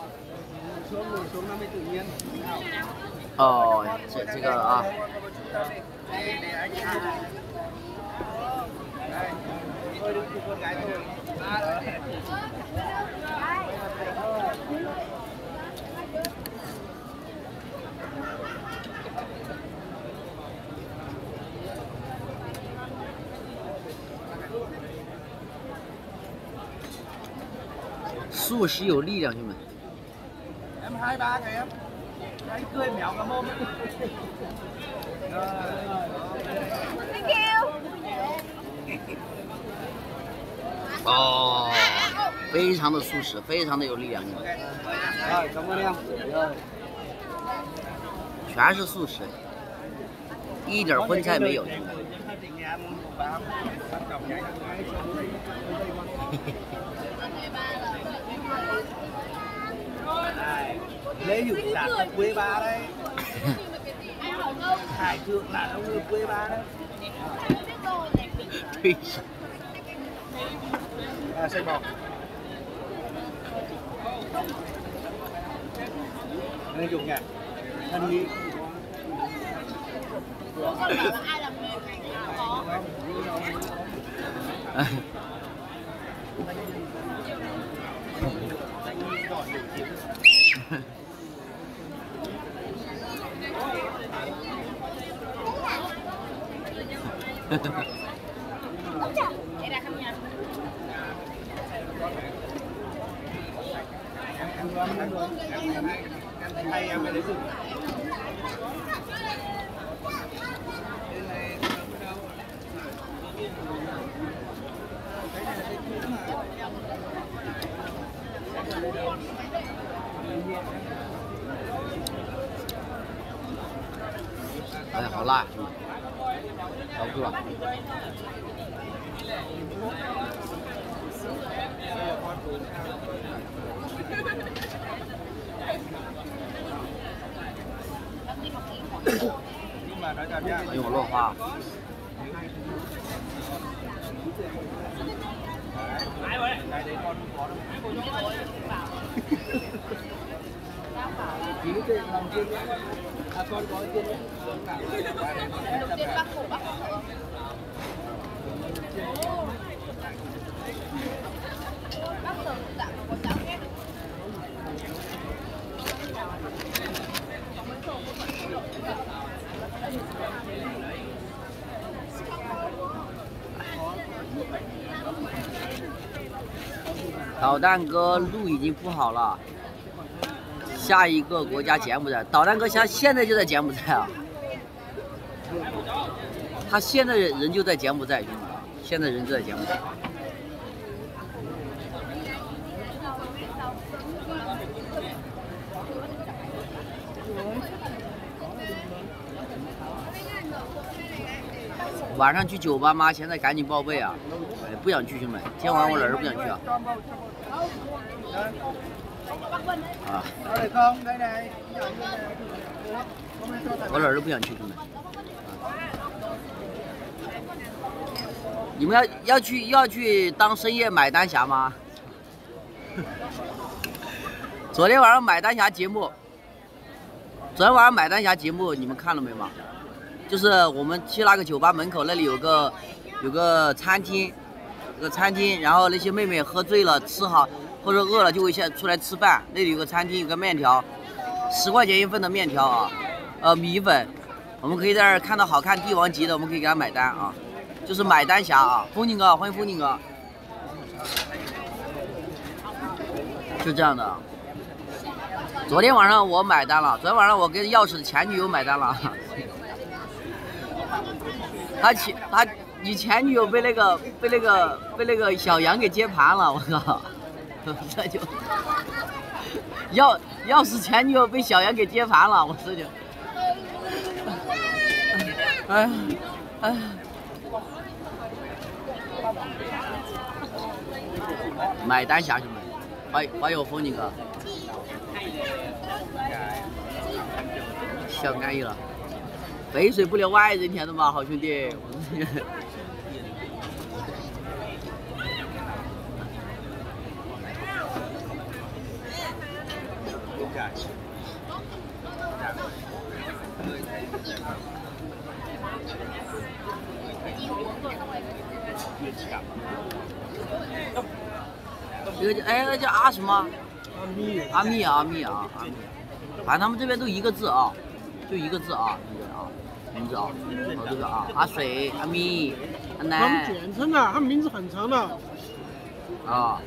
哦，这这个啊，素食有力量，兄弟们。 Em hai ba kìa em. Anh cười mèo cả mồm. Thank you. 哦，非常的素食，非常的有力量。 Rồi, cảm ơn em. Rồi. 全是素食，一点荤菜没有。 Lễ dụ sản ở quê ba đây. Hải thượng là ông ở quê ba đấy. 对。 À, xay bò. Đây dùng nha. Anh đi. Hay em lấy dùng. 哎，好辣，好饿。给我落花。 导弹哥路已经铺好了，下一个国家柬埔寨。导弹哥现现在就在柬埔寨啊，他现在人就在柬埔寨，兄弟啊，现在人就在柬埔寨。晚上去酒吧吗？现在赶紧报备啊！哎，不想去，兄弟们，今天晚上我哪儿不想去啊？啊！我哪儿都不想去，兄弟们。你们要要去要去当深夜买单侠吗？昨天晚上买单侠节目，昨天晚上买单侠节目你们看了没吗？就是我们去那个酒吧门口那里有个有个餐厅，有个餐厅，然后那些妹妹喝醉了吃好或者饿了就会先出来吃饭。那里有个餐厅，有个面条，十块钱一份的面条啊，呃米粉，我们可以在这儿看到好看帝王级的，我们可以给他买单啊，就是买单侠啊，风景哥，欢迎风景哥，就这样的。昨天晚上我买单了，昨天晚上我跟钥匙的前女友买单了。他前他你前女友被那个被那个被那个小杨给接盘了，我靠！这就钥钥匙前女友被小杨给接盘了，我这就，哎哎，买单侠兄弟，欢欢迎我风景哥，笑安逸了。肥水不流外人田的嘛，好兄弟。这个叫哎，那叫阿什么？阿密。阿密啊，阿密啊，阿密。反正他们这边都一个字啊，就一个字啊，那个啊。名字啊，哦这个啊，阿水、阿咪、阿南。 他们简称啊，他们名字很长的。 啊。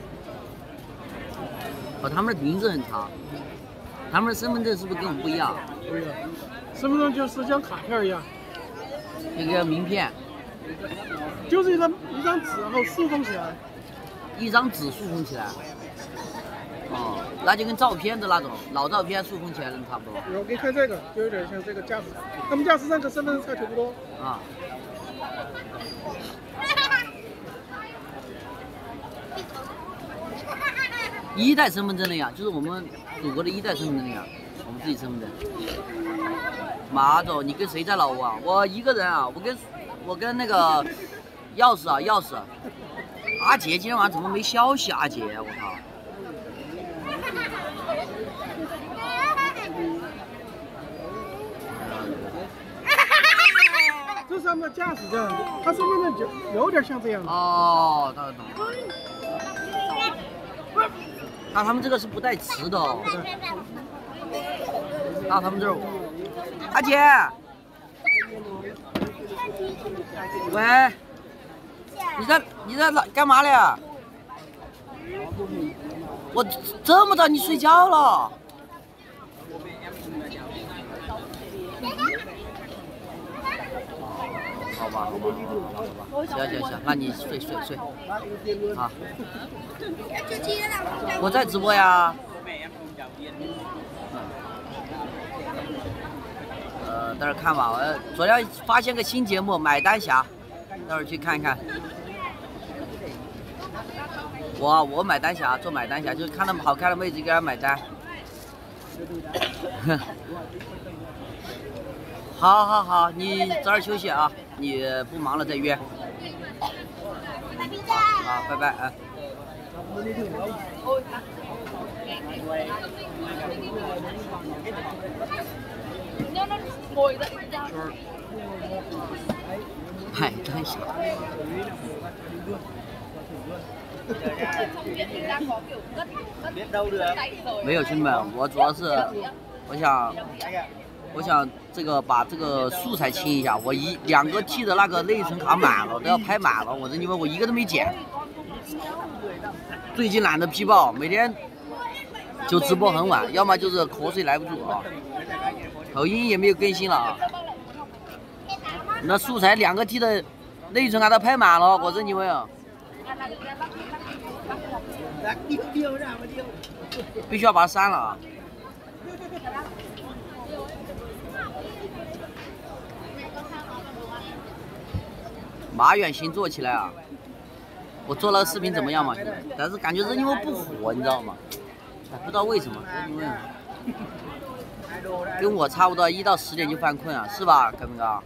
哦，他们的名字很长。他们的身份证是不是跟我们不一样？ 不一样，身份证就是像卡片一样。 那个名片。 就是一张一张纸，然后塑封起来。 一张纸塑封起来。哦，那就跟照片的那种老照片塑封起来的差不多。 我给你看这个，就有点像这个驾驶，他们驾驶证跟身份证差球不多。 啊。一代身份证那样，就是我们祖国的一代身份证那样，我们自己身份证。马总，你跟谁在老挝啊？我一个人啊，我跟我跟那个钥匙啊，钥匙。阿杰今天晚上怎么没消息？阿杰，我靠！ 这是他们的驾驶证，他身份证就有点像这样的。 哦，懂了懂了。那他们这个是不带磁的哦。那他们这儿，阿姐，喂，你在你在哪干嘛了？我这么早你睡觉了？好吧，好吧，好吧，好吧，行行行，那你睡睡睡，啊。我在直播呀。呃，待会儿看吧，我昨天发现个新节目《买单侠》，待会儿去看一看。我我买单侠做买单侠，就是看到好看的妹子给她买单。好好好，你早点休息啊，你不忙了再约。好，拜拜啊。 嗨，看一下。没有，兄弟们，我主要是我想，我想这个把这个素材清一下。我一两个 T 的那个内存卡满了，都要拍满了。我这因为我一个都没剪，最近懒得 P 爆，每天就直播很晚，要么就是瞌睡来不住啊。抖音也没有更新了啊。那素材两个 T 的内存卡都拍满了，我真以为啊。 必须要把它删了啊！马远行做起来啊！我做了视频怎么样嘛？但是感觉是因为不火，你知道吗？不知道为什么，因为跟我差不多，一到十点就犯困啊，是吧，哥们哥？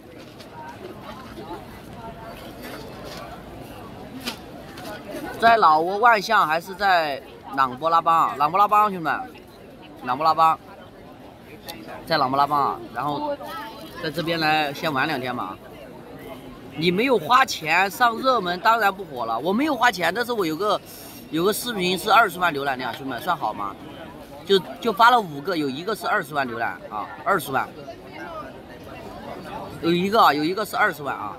在老挝万象还是在琅勃拉邦啊？琅勃拉邦，兄弟们，琅勃拉邦，在琅勃拉邦啊。然后在这边来先玩两天嘛。你没有花钱上热门，当然不火了。我没有花钱，但是我有个有个视频是二十万浏览量，兄弟们算好吗？就就发了五个，有一个是二十万浏览啊，二十万。有一个有一个是二十万啊。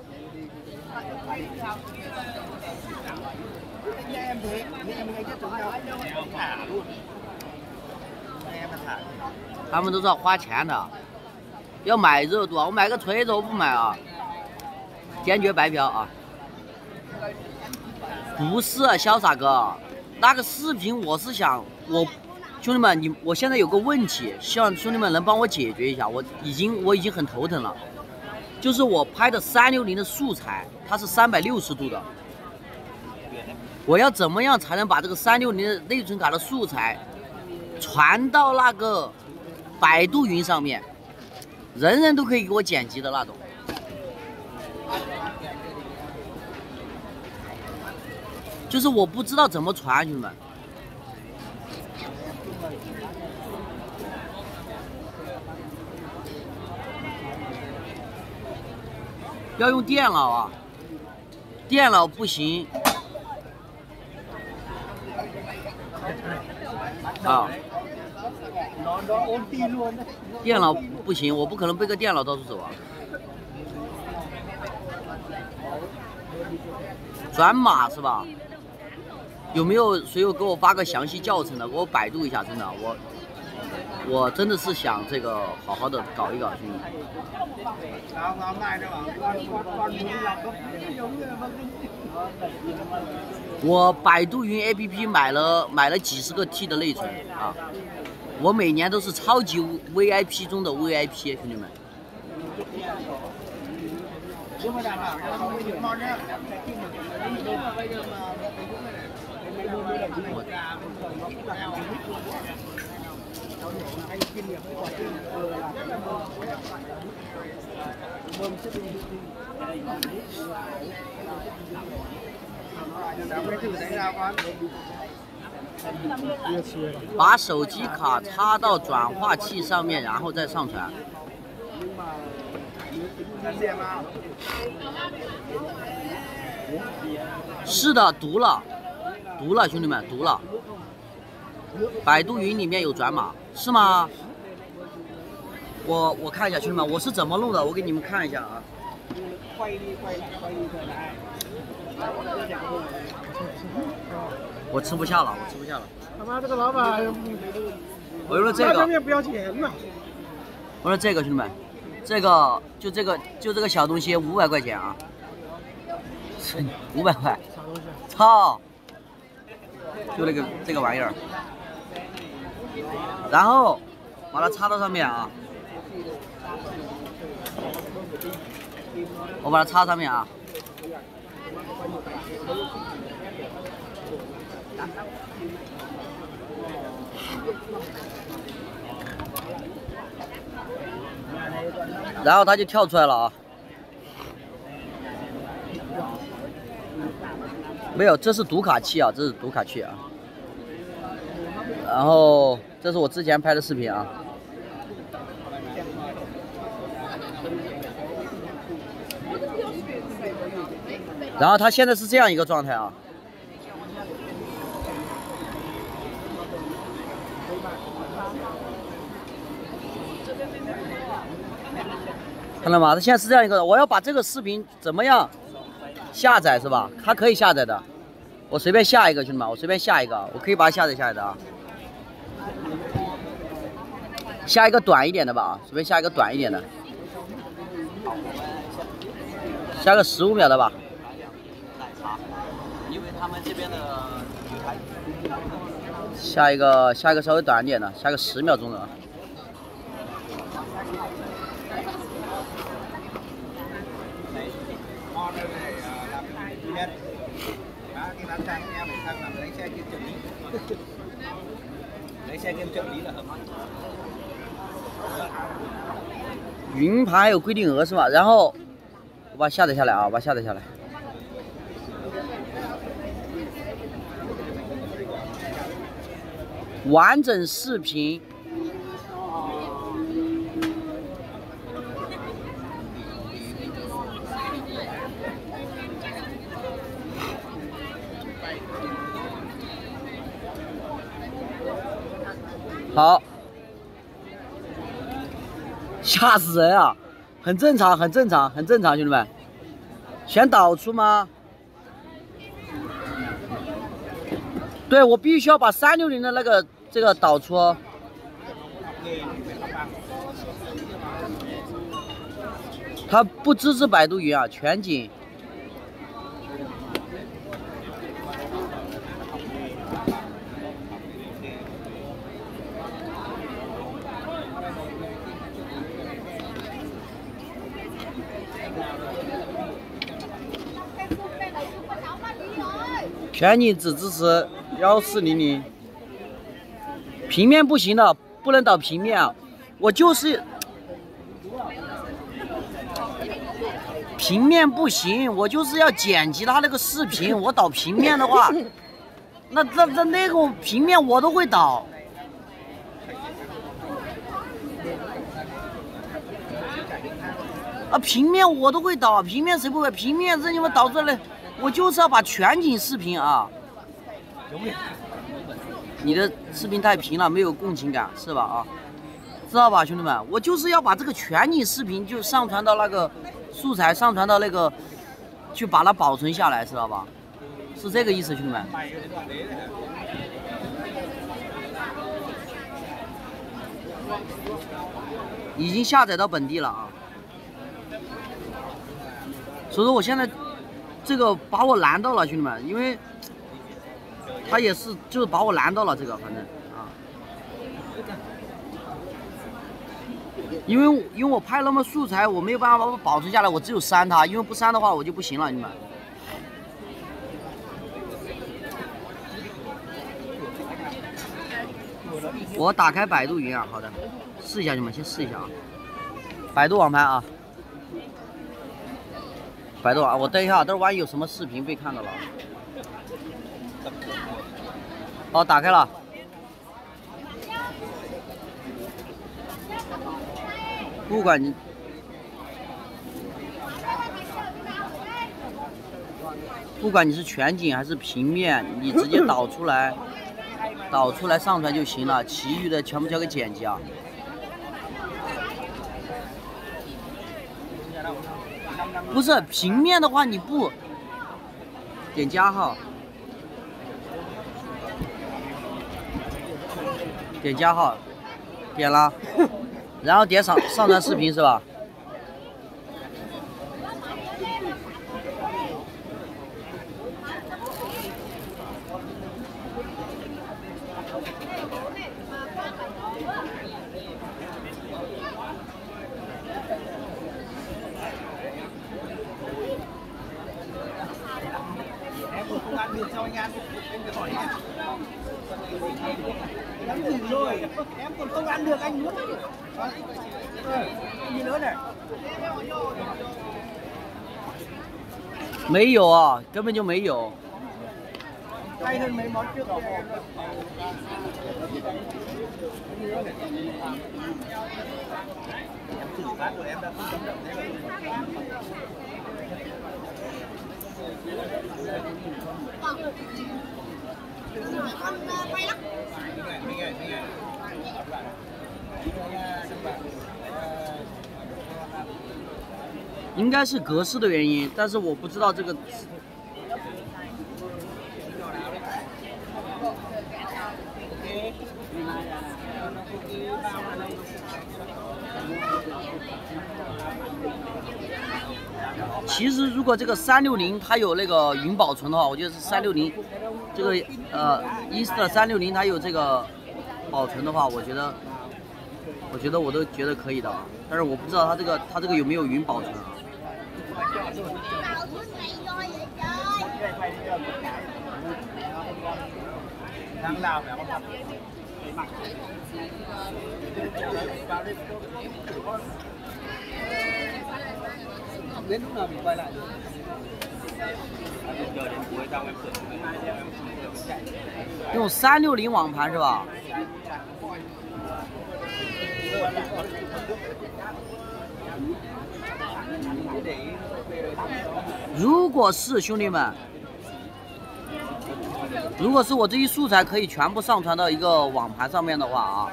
他们都是要花钱的，要买热度啊！我买个锤子我不买啊，坚决白嫖啊！不是潇洒哥，那个视频我是想，我兄弟们，你我现在有个问题，希望兄弟们能帮我解决一下。我已经我已经很头疼了，就是我拍的三六零的素材，它是三百六十度的。 我要怎么样才能把这个三六零的内存卡的素材传到那个百度云上面，人人都可以给我剪辑的那种？就是我不知道怎么传，兄弟们。要用电脑啊，电脑不行。 啊，电脑不行，我不可能背个电脑到处走啊。转码是吧？有没有谁有给我发个详细教程的？给我百度一下，真的，我我真的是想这个好好的搞一搞，兄弟。我百度云 A P P 买了买了几十个 T 的内存啊，我每年都是超级 V I P 中的 V I P， 兄弟们。把手机卡插到转化器上面，然后再上传。是的，读了，读了，兄弟们，读了。百度云里面有转码，是吗？我我看一下，兄弟们，我是怎么弄的？我给你们看一下啊。我吃不下了，我吃不下了。 他妈这个老板， 我用了这个。 上面不要钱呐。 我说这个兄弟们，这个就这个就这个小东西五百块钱啊，五百块。 啥东西？ 操！就那个这个玩意儿，然后把它插到上面啊，我把它插上面啊。然后它就跳出来了啊。 没有，这是读卡器啊，这是读卡器啊。然后这是我之前拍的视频啊。然后它现在是这样一个状态啊。看到吗？它现在是这样一个，我要把这个视频怎么样下载是吧？它可以下载的，我随便下一个，兄弟们，我随便下一个，我可以把它下载下来的啊。下一个短一点的吧，随便下一个短一点的，下个十五秒的吧。因为他们这边的下一个下一个稍微短一点的，下个十秒钟的。云盘有规定额是吧？然后我把它下载下来啊，我把它下载下来。完整视频。好，吓死人啊！很正常，很正常，很正常，兄弟们。选导出吗？对，我必须要把三六零的那个这个导出哦。它不支持百度云啊，全景。全景只支持幺四零零，平面不行的，不能导平面啊！我就是平面不行，我就是要剪辑它那个视频。我导平面的话，那那那那种平面我都会导。啊，平面我都会导，平面谁不会？平面这你们导出来。我就是要把全景视频啊！你的视频太平了，没有共情感，是吧？啊，知道吧，兄弟们？我就是要把这个全景视频就上传到那个素材，上传到那个，去把它保存下来，知道吧？是这个意思，兄弟们。已经下载到本地了啊！所以说我现在。这个把我难到了，兄弟们，因为他也是就是把我难到了，这个反正啊，因为因为我拍那么素材，我没有办法把它保存下来，我只有删它，因为不删的话我就不行了，兄弟们。我打开百度云啊，好的，试一下，兄弟们，先试一下啊，百度网盘啊。百度啊，我等一下，这万一有什么视频被看到了。哦，打开了。不管你，不管你是全景还是平面，你直接导出来，导出来上传就行了，其余的全部交给剪辑啊。不是平面的话，你不点加号，点加号，点了，然后点上上传视频是吧？没有啊，根本就没有。 Hay hơn mấy món trước đây. Em thử phát rồi em đã không tâm động thế. Quay lắm. 应该是格式的原因，但是我不知道这个。其实如果这个三六零它有那个云保存的话，我觉得是三六零这个呃 Easter 三六零它有这个保存的话，我觉得我觉得我都觉得可以的，但是我不知道它这个它这个有没有云保存啊。 Đến lúc nào mình quay lại được. 用三六零网盘是吧？如果是兄弟们，如果是我这些素材可以全部上传到一个网盘上面的话啊，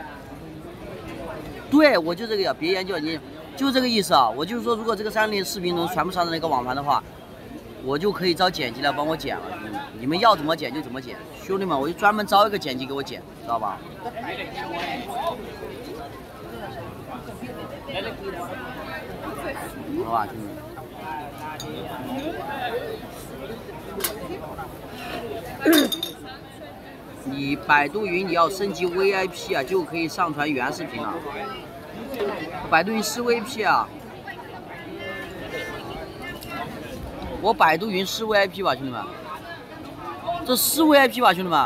对我就这个呀，别研究你。就这个意思啊，我就是说，如果这个三六零视频能全部上到一个网盘的话，我就可以找剪辑来帮我剪了。嗯、你们要怎么剪就怎么剪，兄弟们，我就专门招一个剪辑给我剪，知道吧？好吧，兄弟们。你百度云你要升级 V I P 啊，就可以上传原视频了。百度云是 V I P 啊，我百度云是 V I P 吧，兄弟们，这是 V I P 吧，兄弟们。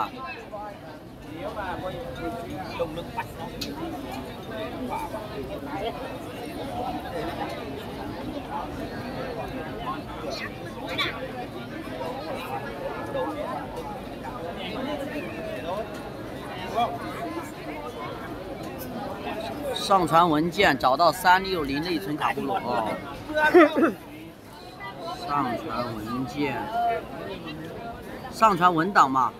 上传文件，找到三六零内存卡布鲁哦。上传文件，上传文档嘛。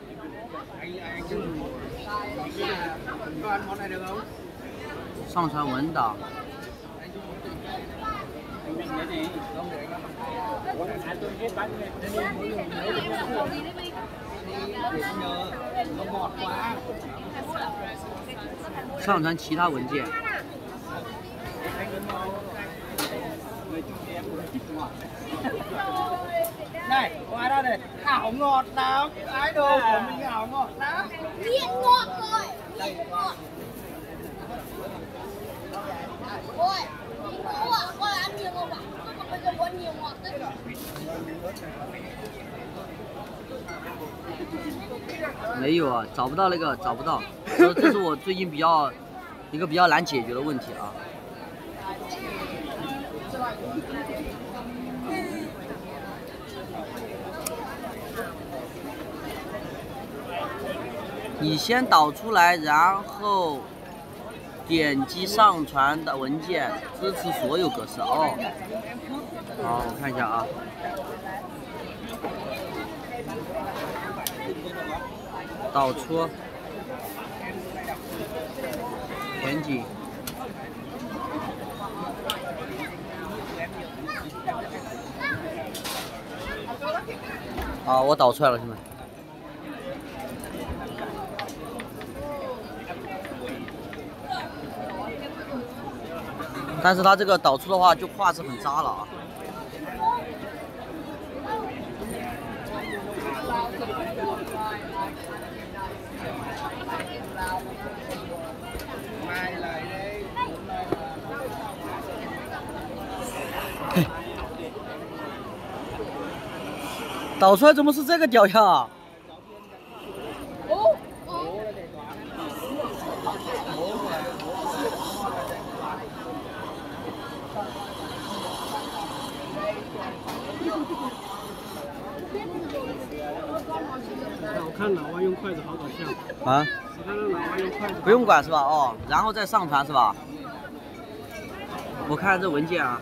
上传文档。上传其他文件。 Này, qua đây này, hảo ngọt lắm, idol của mình hảo ngọt lắm. Miệng ngọt rồi, miệng ngọt. Ôi, miệng ngọt, con ăn nhiều ngọt à? Con bây giờ muốn nhiều ngọt đấy. 没有啊，找不到那个，找不到。这这是我最近比较一个比较难解决的问题啊。你先导出来，然后点击上传的文件，支持所有格式哦。好，我看一下啊。导出，全景。啊，我导出来了，兄弟们。但是它这个导出的话，就画质很渣了啊。导出来怎么是这个屌样啊？ 哦哦。 我看老外用筷子好搞笑。 啊？ 我看老外用筷子。 不用管是吧？哦，然后再上传是吧？我看看这文件啊。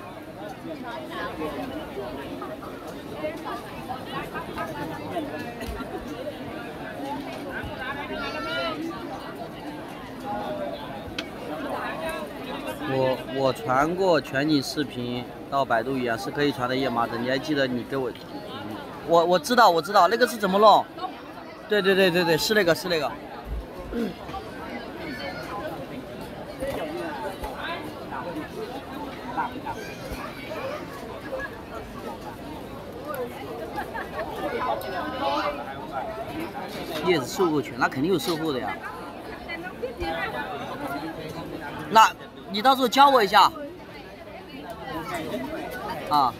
我我传过全景视频到百度语言是可以传的页码的，你还记得你给我？我我知道我知道那个是怎么弄？对对对对对，是那个是那个。叶子售后权，那肯定有售后的呀。那你到时候教我一下。啊。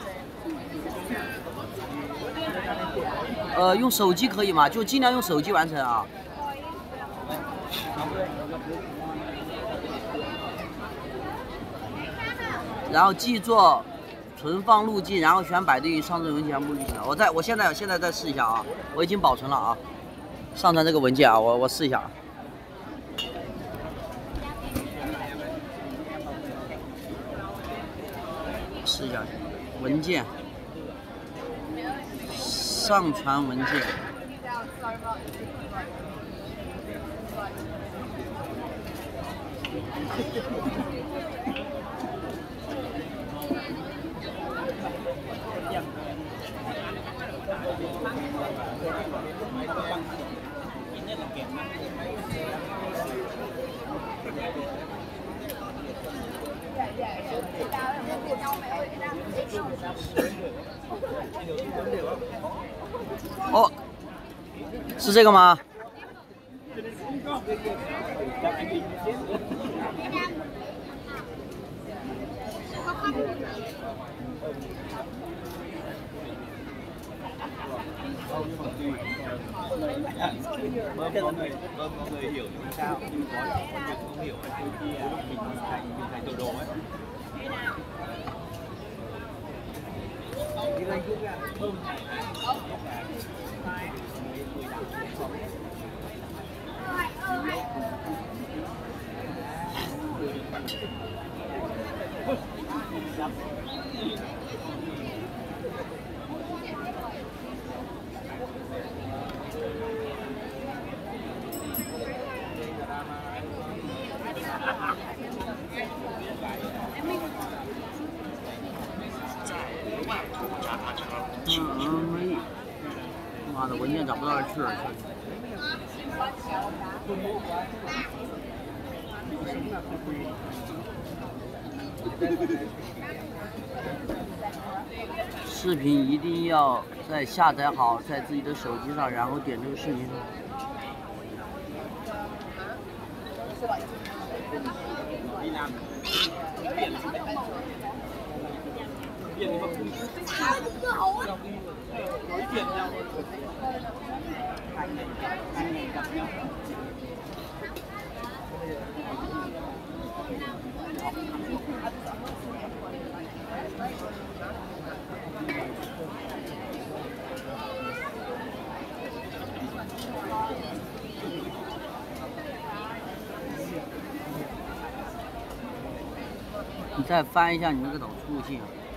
呃，用手机可以吗？就尽量用手机完成啊。然后记做存放路径，然后选百度云上传文件目就行了。我在我现在现在再试一下啊，我已经保存了啊。上传这个文件啊，我我试一下。试一下文件，上传文件。哦，是这个吗？ Bơm có người bơm có người hiểu nhưng sao nhưng có những việc không hiểu đôi khi mình thành mình thành đồ đồ ấy. Đi đây cũng là bơm. 嗯，妈的，文件找不到哪儿去了。视频一定要在下载好，在自己的手机上，然后点这个视频。你再翻一下你那个导出路径。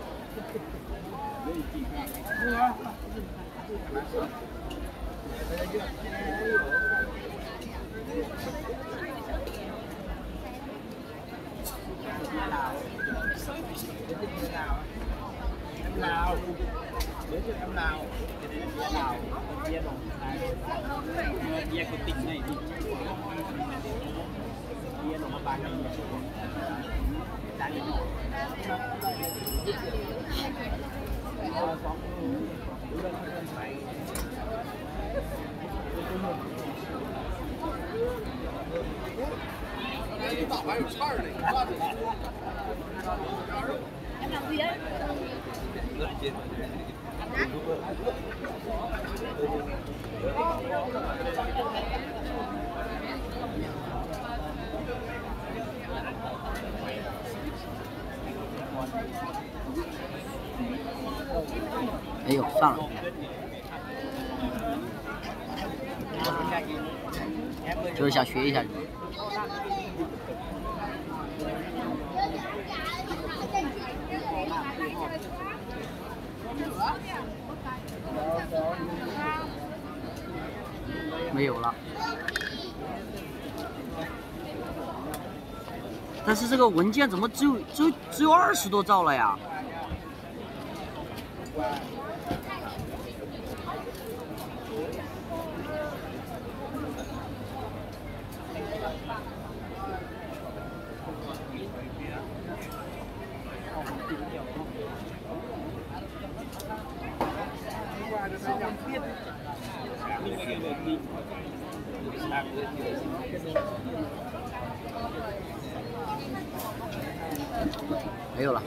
Em Lào, giới thiệu em Lào, em Lào, Yên Yên của tỉnh này thì Yên ở ba năm 这大碗有串儿的， em làm gì đấy? Eh, 上了。 就是想学一下。没有了。但是这个文件怎么只有只有只有二十多兆了呀？没有了。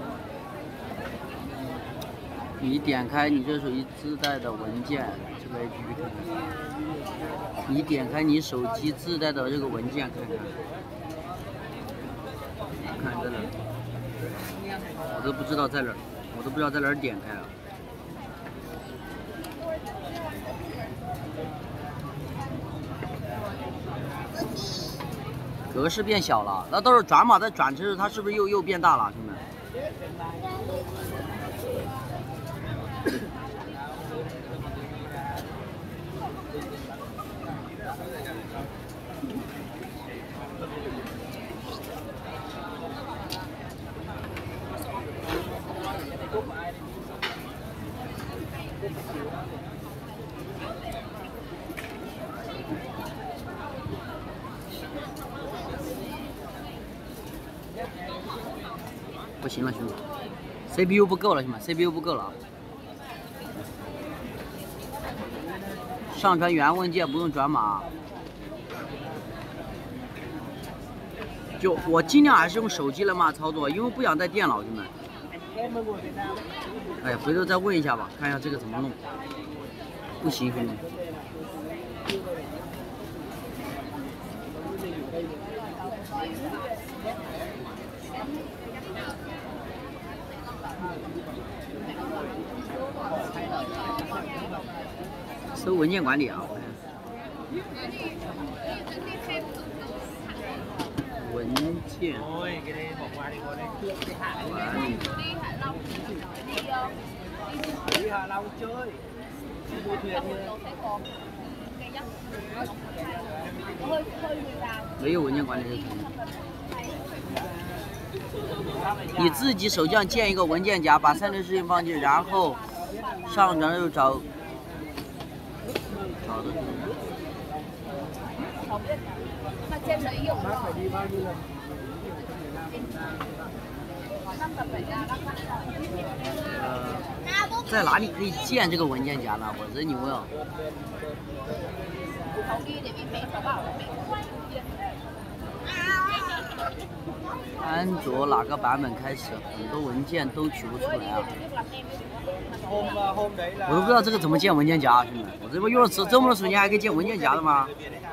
你点开你这手机自带的文件，这个 A P P 看看。你点开你手机自带的这个文件看看，看在哪儿？我都不知道在哪儿，我都不知道在哪儿点开啊。格式变小了，那到时候转码再转之后，它是不是又又变大了，兄弟们？不行了，兄弟 ，C P U 不够了，兄弟们 ，C P U 不够了。上传原文件不用转码，就我尽量还是用手机来嘛操作，因为不想带电脑，兄弟们。哎，回头再问一下吧，看一下这个怎么弄。不行，兄弟。搜文件管理啊，我看文件管理。没有文件管理这种。你自己手机上建一个文件夹，把三六视频放进，然后上传就找。找的呃，在哪里可以建这个文件夹呢？我真牛啊！安卓哪个版本开始，很多文件都取不出来啊！我都不知道这个怎么建文件夹，兄弟们，我这不用了这这么多手机还可以建文件夹的吗？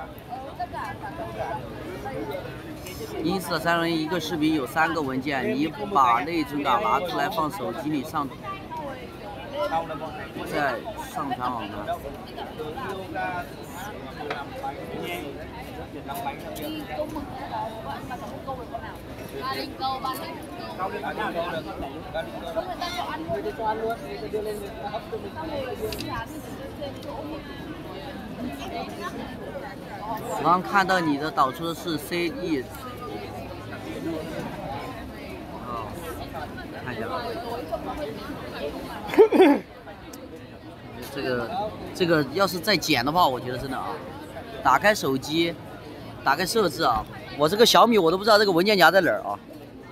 因此，三人一个视频有三个文件，你把内存卡拿出来放手机里上，再上传网盘。我刚看到你的导出的是 C D。哦，看一下。这个这个要是再剪的话，我觉得真的啊，打开手机，打开设置啊，我这个小米我都不知道这个文件夹在哪儿啊。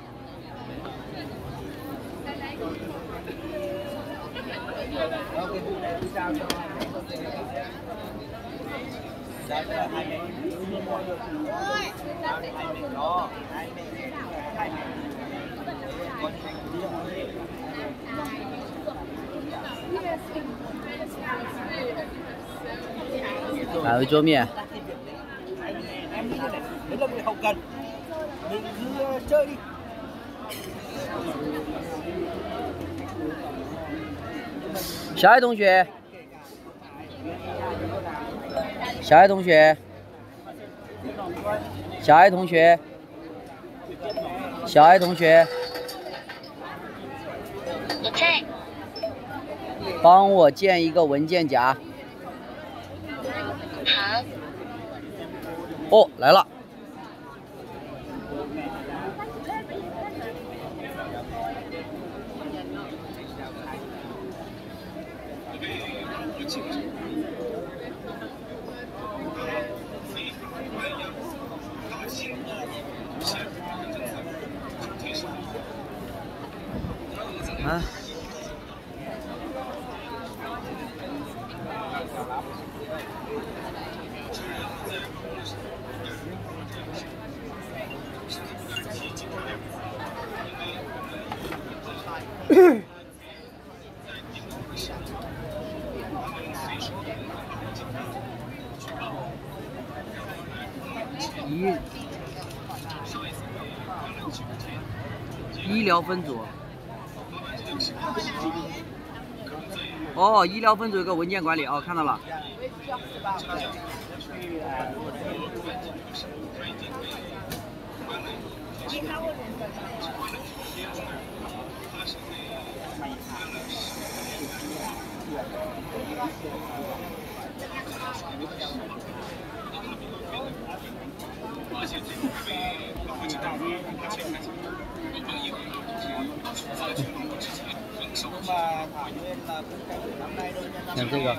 还有桌面。小爱同学， 小爱同学，小爱同学，小爱同学，帮我建一个文件夹。 好。 哦，来了。啊。医医疗分组。哦，医疗分组有个文件管理哦，看到了。像这个。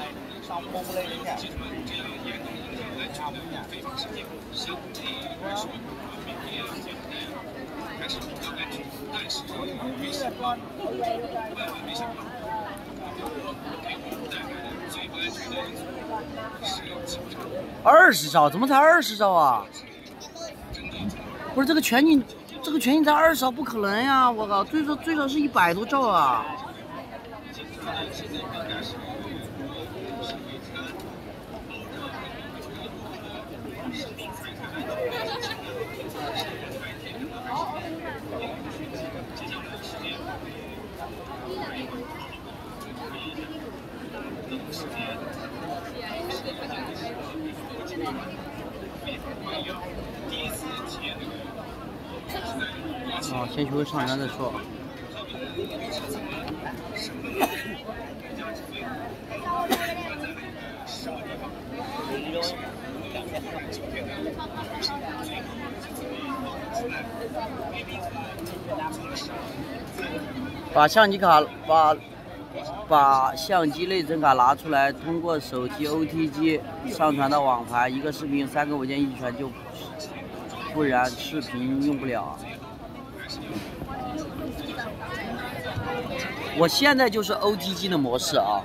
二十兆？怎么才二十兆啊？不是这个全景，这个全景才二十兆，不可能呀！我靠，最少最少是一百多兆啊！啊，先学会上传再说。把相机卡，把把相机内存卡拿出来，通过手机 O T G 上传到网盘，一个视频三个文件一起传就，不然视频用不了。我现在就是 O T G 的模式啊，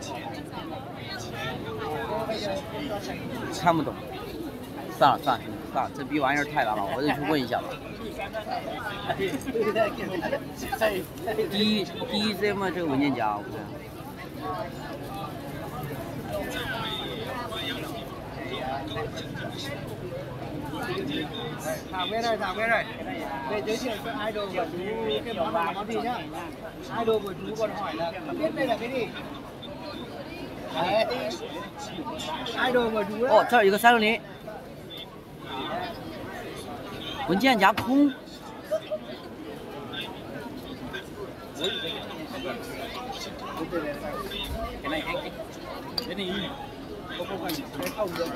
看不懂，算了算了算了，这逼玩意儿太难了，我得去问一下吧。D D C 嘛，这个文件夹，我看。 thả về đây, thả về đây. Để giới thiệu cho idol của chú cái món là món gì nhá. Idol của chú còn hỏi là không biết đây là cái gì. Đấy. Idol của chú ấy. 哦，这儿有个三六零，文件夹空。 cái này anh cái này không không phải cái không được.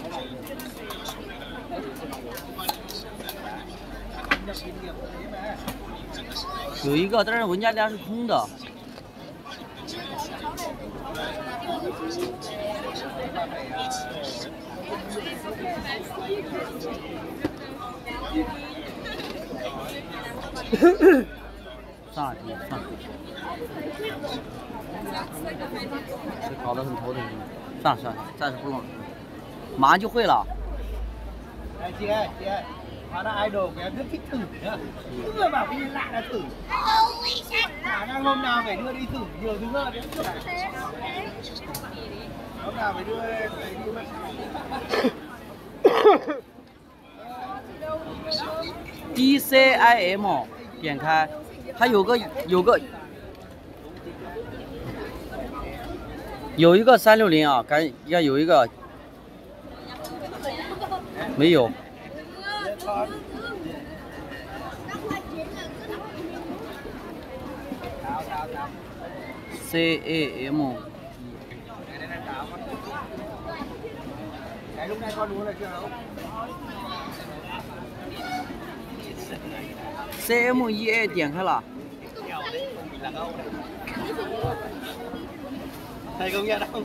有一个，但是文件夹是空的。算了，算了，这搞得很头疼。算了算了，暂时不用了，马上就会了。 Này chị ơi, chị ơi, hóa ra idol của em rất thích thử nhá. Cứ vừa bảo cái gì lạ là thử. Khả năng hôm nào phải đưa đi thử nhiều thứ hơn đấy. Hôm nào phải đưa phải đi mất. D C I M 点开，它有个有个有一个三六零啊，赶紧要有一个没有。C A M Cái lúc này con uống là chưa đâu. C M E A 点开了。 Thầy không nghe đâu.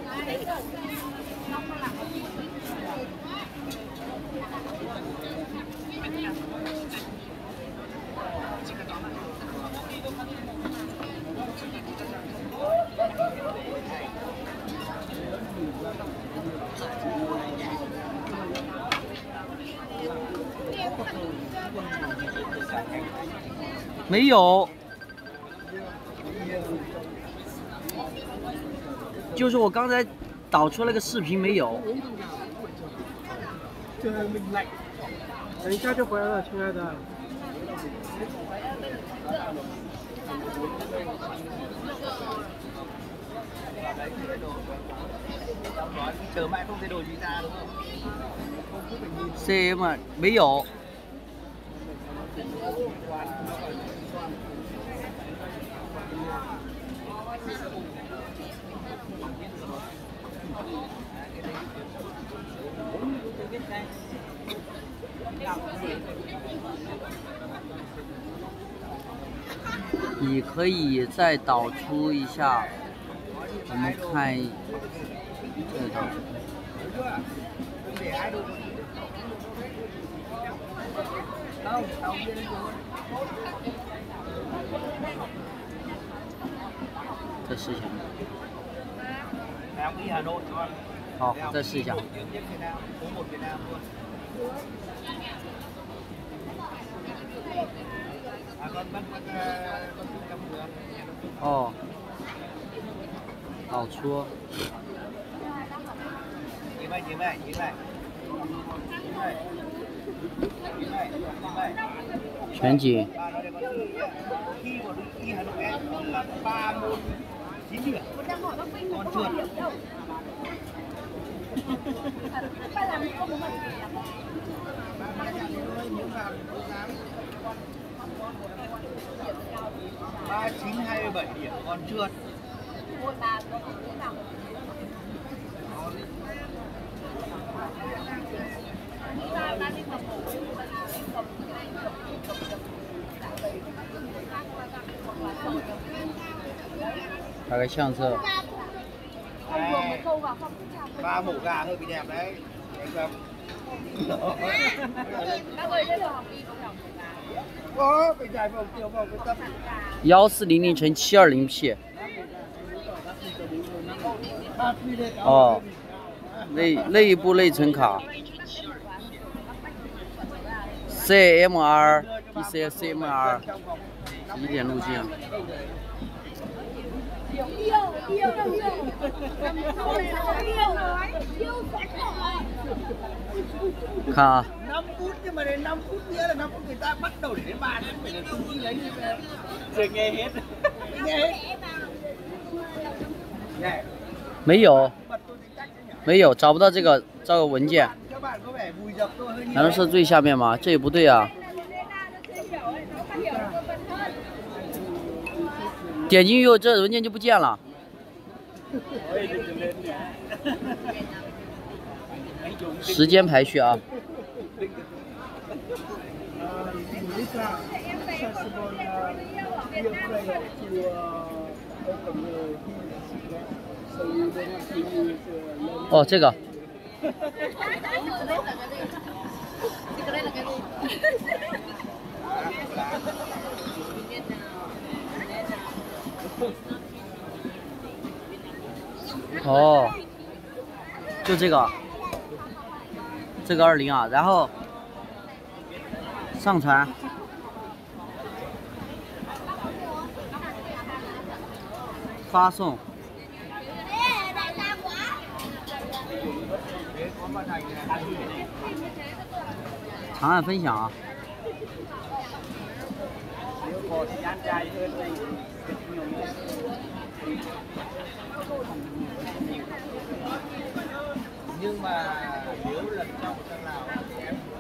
Mấy有，就是我刚才导出那个视频没有。 等一下就回来了，亲爱的。Chờ mãi không thấy đồ gì ra đúng không? C M 没有。 你可以再导出一下，我们看这个导出。再试一下。好，再试一下。 哦，导出。 nhìn đây, nhìn đây, nhìn đây. 全景。 Khi mà đi Hà Nội là ba môn chín điểm, còn trượt. ba chín hai mươi bảy điểm còn trượt. Cả cái相册. Ba mổ gà hơi bị đẹp đấy. Có phải giải phòng tiểu phòng cái tâm. 幺四零零乘七二零 P。哦，内内部内存卡。C M R D C C M R 一点路径。 看啊， năm phút nhưng mà đến năm phút nữa là năm phút người ta bắt đầu để đến ba đến phải là tung như đấy như thế. Rồi nghe hết. Nghe hết. 没有，没有，找不到这个这个文件。难道是最下面吗？这也不对啊。点进去后，这文件就不见了。时间排序啊。 哦，这个。哦，就这个，这个二零啊，然后上传。 发送。长按分享啊。 Nhưng mà nếu lần sau sang Lào em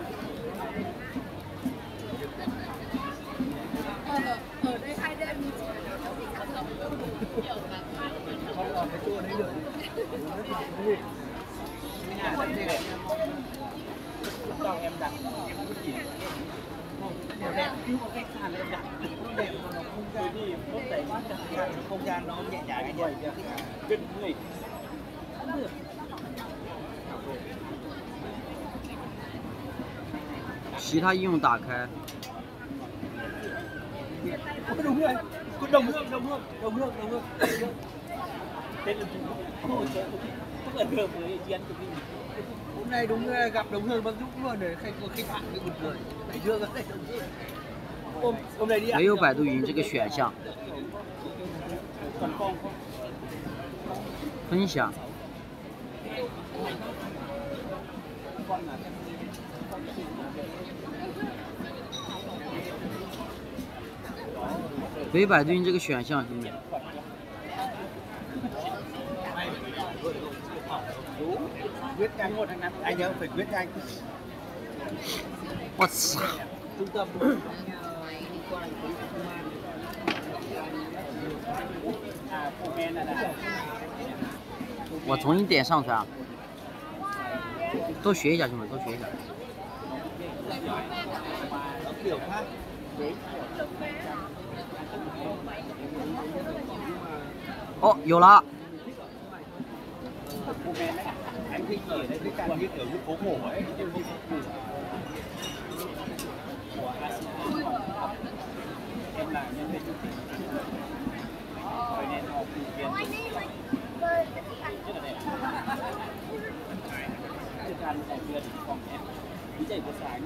Còn em đặt em có chỉ điều đẹp chứ một khách sạn em đặt nó đẹp mà nó không gian đi tốt đấy không gian nó nhẹ nhàng như vậy kìa bên này được 其他应用打开。 đúng rồi đồng hương đồng hương đồng hương đồng hương tên là tức là được với chiến của mình hôm nay đúng gặp đồng hương Văn Dũng luôn rồi khách khách sạn cái buồn cười ngày xưa cái hôm hôm nay đi 没有百度云这个选项。分享。没百度云这个选项，兄弟。 quyết nhanh một thằng năm anh nhớ phải quyết nhanh 我操！ trung tâm à comment là là 我重新点上传，多学一下，兄弟，多学一下。 kiểu khác 哦，有了。 anh thích ở đây cái cảm như kiểu như phố cổ ấy em là nhân viên rồi nên họ phụ viên rất là đẹp thực ra là viên phòng em ý chạy buổi sáng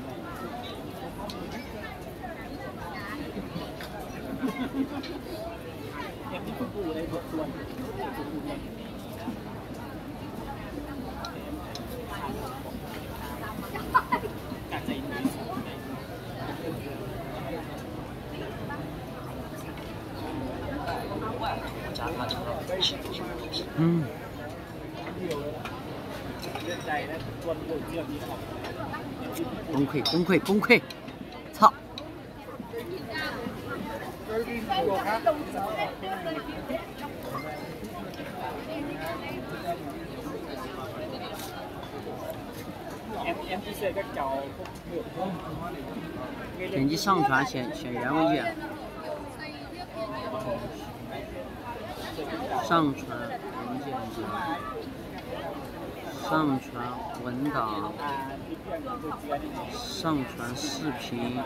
em đi phục vụ ở đây vượt tuần phục vụ này cả dây núi 嗯。 崩溃，崩溃，崩溃！操！ em em đi chơi các cháu không được không 点击上传显显原文件，上传文件夹，上传文档，上传视频。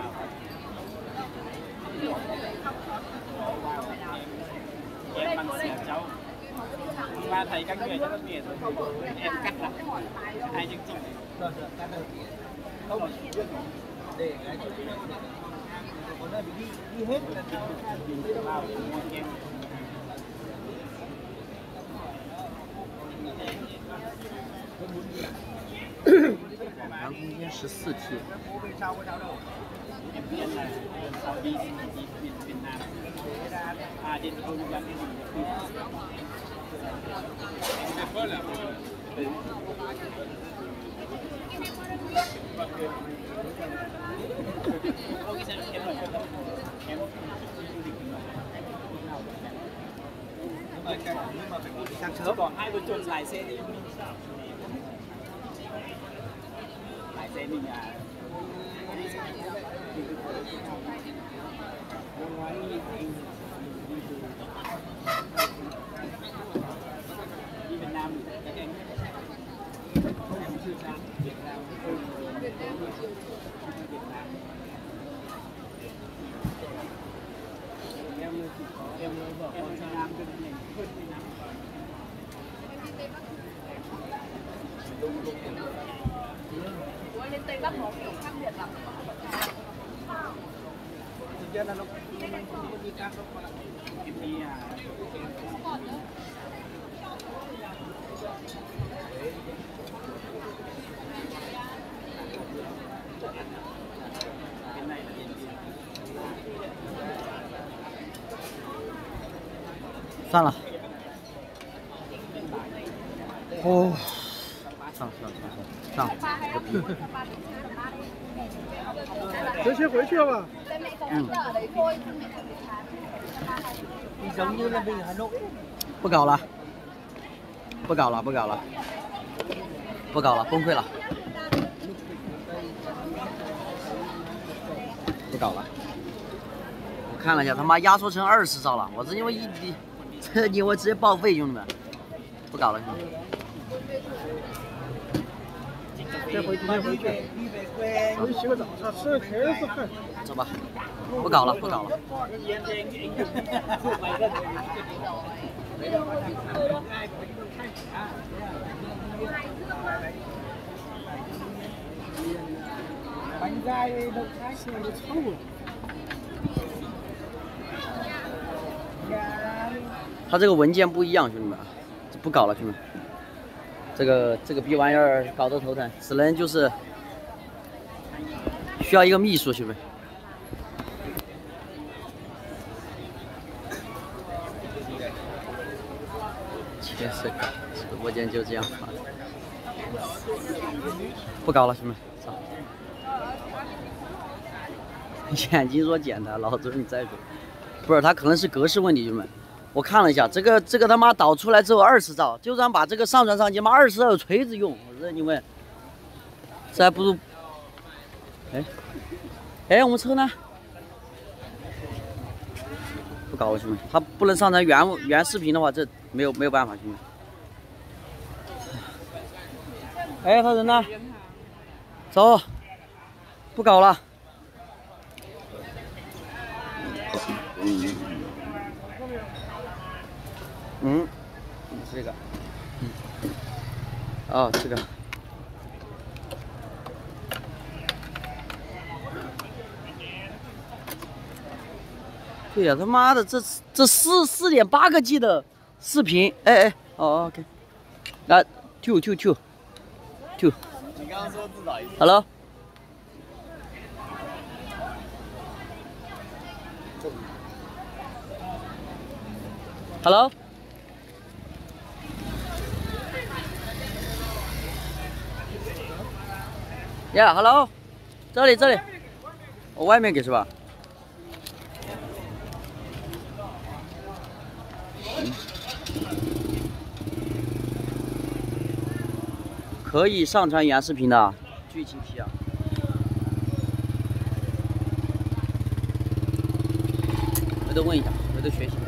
em bằng xẻ cháu và thầy các người cho các nghề rồi em cắt lại hai chương trình không để cái còn là đi đi hết là vào em 广盘空间十四 T。 em biết là sau đi đi Việt Việt Nam à đến không gian đi sáng sớm còn hai vợ chồng lái xe đi lái xe mình à đi Việt Nam em chưa ra Việt Nam Việt Nam em em vợ con sang Nam bên này hơn mười năm lên Tây Bắc có kiểu khác biệt lắm. thực ra là nó không có gì khác đâu mà em đi à cái này là điện điện 算了。哦，上上上上上，个屁！ 直接回去了吧。 嗯。 你 giống như là mình Hà Nội. 不搞了，不搞了，不搞了，不搞了，崩溃了，不搞了。我看了一下，他妈压缩成二十兆了，我这因为一这因为直接报废，兄弟们，不搞了，兄弟们。 再回今天回去，回去洗个澡，上吃开始饭。 走吧，不搞了，不搞了。 bánh gai đậu thái xương nó sâu rồi. 它这个文件不一样，兄弟们，不搞了，兄弟们。这个这个逼玩意儿搞得头疼，只能就是需要一个秘书，兄弟们。确实搞，直播间就这样发。不搞了，兄弟们，走。眼睛说简单，老子你再说，不是，它可能是格式问题，兄弟们。 我看了一下，这个这个他妈导出来之后二十兆，就算把这个上传上去，妈二十兆有锤子用，我说你们，这还不如，哎，哎，我们车呢？不搞了，兄弟，他不能上传原原视频的话，这没有没有办法，兄弟。哎，他人呢？走，不搞了。嗯。 嗯，这个，嗯，哦，这个，对呀、啊，他妈的，这这四四点八个 G 的视频，哎哎，哦 ，OK， 来 ，two two two two， 你刚刚说自找一次 ，Hello。 Hello。 呀、yeah, ，Hello， 这里这里，我、哦、外面给是吧？嗯、可以上传原视频的剧情题啊。回头问一下，回头学习。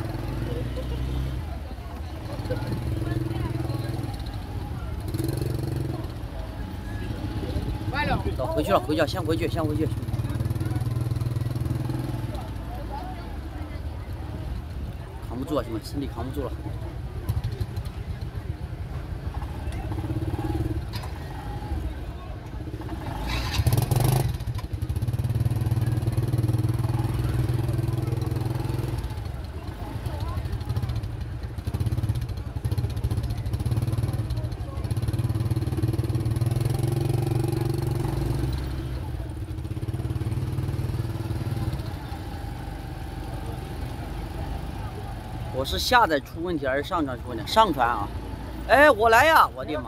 走，回去了，回去了，先回去，先回去。扛不住了，兄弟们，身体扛不住了。我是下载出问题还是上传出问题？上传啊！哎，我来呀！我的妈！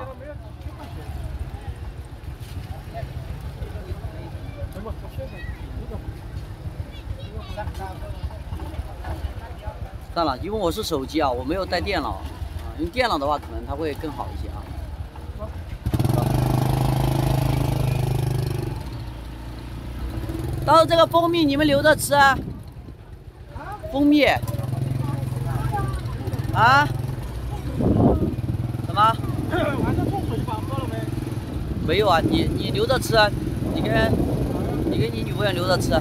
算了，因为我是手机啊，我没有带电脑啊。用电脑的话，可能它会更好一些啊。到时候这个蜂蜜你们留着吃啊。蜂蜜。 啊？什么？ 晚上做水饭喝了没？ 没有啊，你你留着吃，你跟你跟你女朋友留着吃。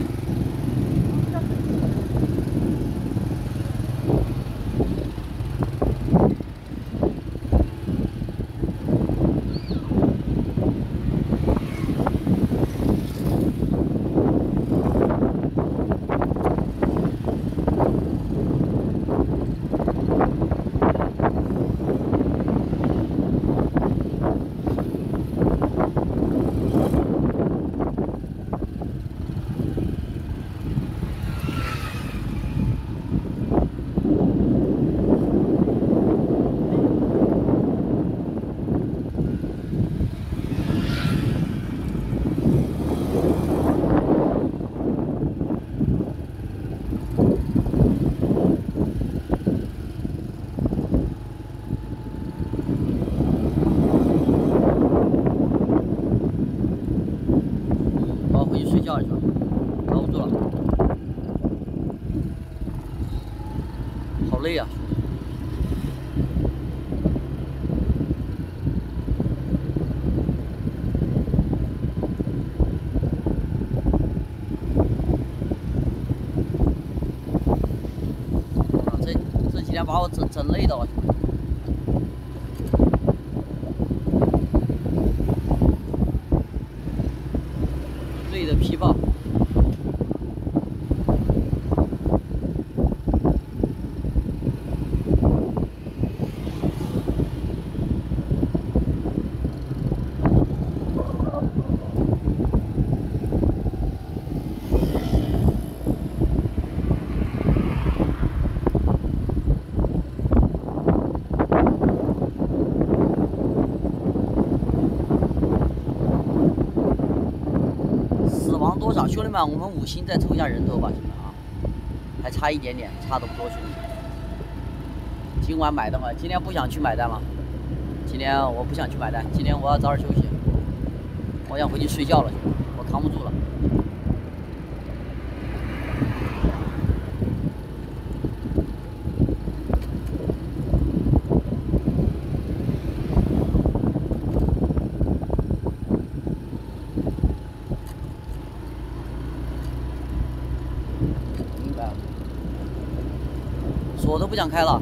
累啊！这这几天把我整整累到了。累的皮爆。多少兄弟们，我们五星再凑一下人头吧，兄弟们啊，还差一点点，差的不多，兄弟们。今晚买的嘛，今天不想去买单了，今天我不想去买单，今天我要早点休息，我想回去睡觉了，我扛不住了。锁都不想开了。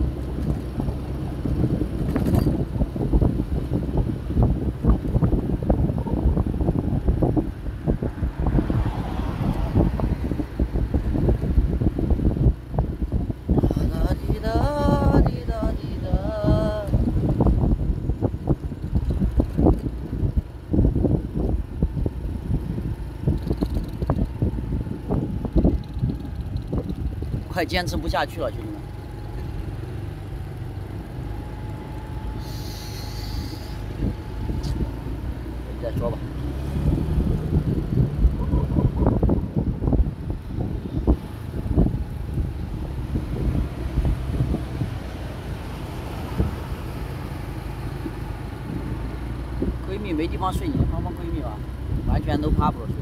哒滴哒滴哒滴哒。快坚持不下去了，兄弟们。再说吧。闺蜜没地方睡，你帮帮闺蜜吧，完全都趴不了睡。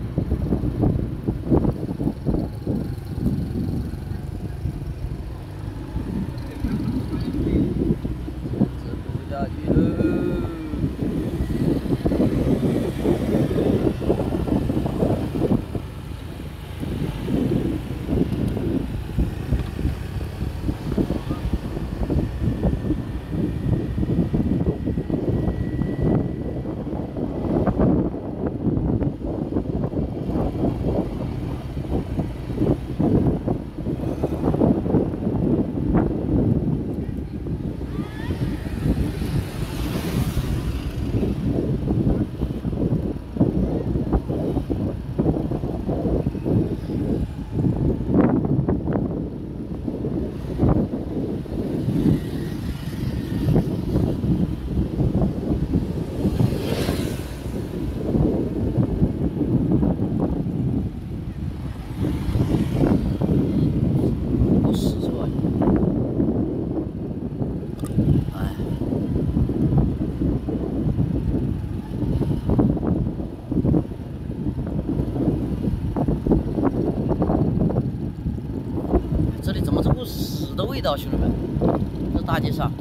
这里怎么这股屎的味道，兄弟们？这大街上。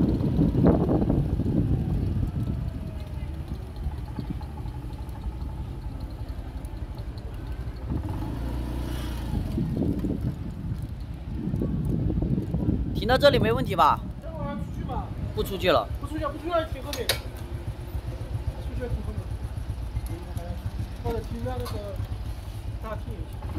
停到这里没问题吧？ 再往上出去吧。 不出去了。 不出去，不出去停后面。出去停后面。或者停在那个大厅也行。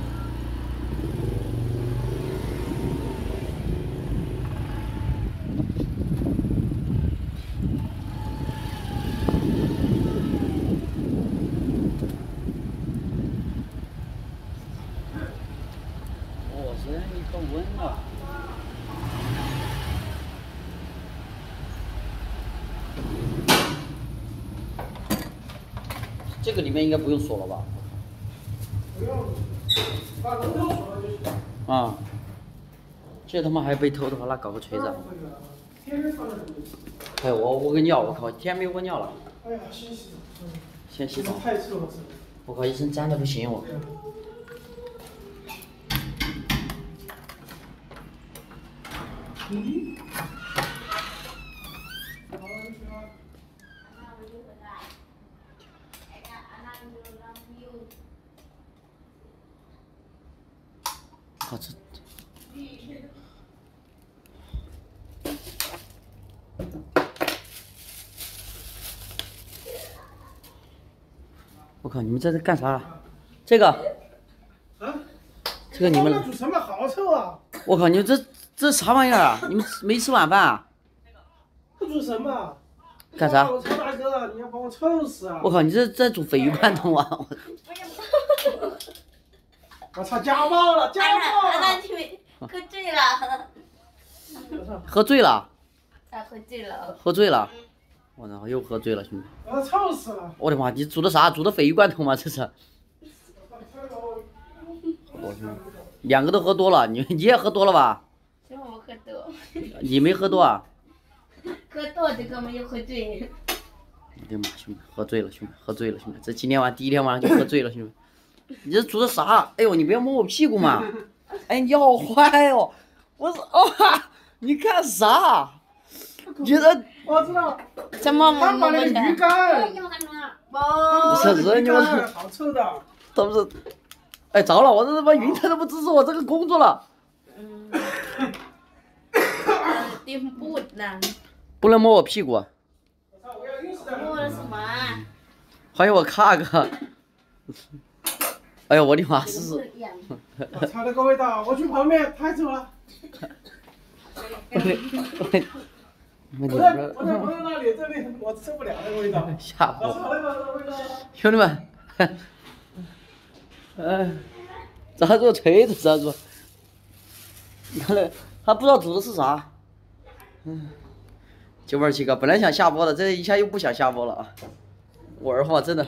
哦，这里可温了。这个里面应该不用锁了吧？ 不用，把龙头锁了就行。 啊，这他妈还被偷的话，那搞个锤子！哎，我我个尿，我靠，天没有我尿了。 哎呀，先洗澡。 先洗澡。 太臭了， 我靠，一身脏的不行我。 嗯。 靠这。我靠！你们在这干啥？这个， 啊， 这个你们煮什么好臭啊！ 我靠！你们这这啥玩意儿啊？你们没吃晚饭啊？ 这煮什么？ 干啥？ 我操大哥，你要把我臭死啊！ 我靠！你这在煮鲱鱼罐头啊？ 我操！家暴了！家暴了！ 俺俺去喝醉了。 喝醉了？ 他喝醉了。 喝醉了？我操！又喝醉了，兄弟！ 把他臭死了！ 我的妈！你煮的啥？煮的鲱鱼罐头吗？这是？我去，两个都喝多了，你你也喝多了吧？ 就我喝多。 你没喝多啊？ 喝多这个没有喝醉。 我的妈，兄弟，喝醉了，兄弟，喝醉了，兄弟，这今天晚第一天晚上就喝醉了，兄弟。你这煮的啥？哎呦，你不要摸我屁股嘛！哎，你好坏哦！我说哦，你干啥？你这我知道， 怎么他把那个鱼竿， 不是人家好臭的。 他不是，哎，糟了，我这他妈云台都不支持我这个工作了。 嗯。顶不呢。 不能摸我屁股。 摸了什么？ 还有我卡个。哎呦我的妈！是是。 我操那个味道，我去旁边，太臭了。 我我我在我在朋友那里，这里我受不了那个味道。 吓我操那个味道！ 兄弟们，哎，咋做锤子咋做？他那他不知道煮的是啥。嗯，九板七哥本来想下播的，这一下又不想下播了啊！我儿话真的。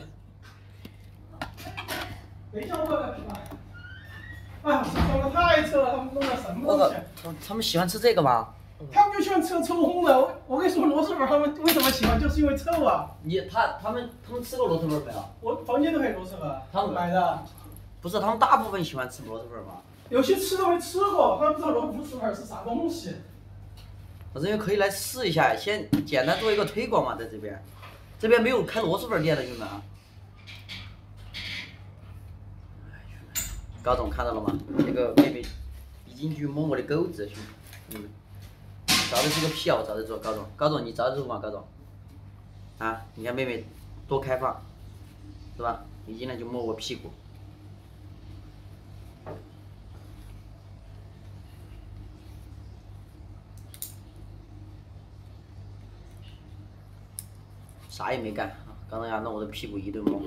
等一下我来。啊，弄得太臭了，他们弄的什么东西？ 他们喜欢吃这个吗？ 他们就喜欢吃臭烘的。我我跟你说，螺蛳粉他们为什么喜欢，就是因为臭啊。 你他他们他们吃过螺蛳粉没有？ 我房间都还有螺蛳粉，他们买的。 不是，他们大部分喜欢吃螺蛳粉吗？ 有些吃都没吃过，他们不知道螺蛳粉是啥东西。 我这边可以来试一下，先简单做一个推广嘛，在这边，这边没有开螺蛳粉店的兄弟们啊。高总看到了吗？那个妹妹一进去摸我的钩子，兄弟，嗯，找的是个屁啊！我找的做高总，高总你找的做吗？高总，啊，你看妹妹多开放，是吧？一进来就摸我屁股。啥也没干啊！刚才还弄我的屁股一顿摸。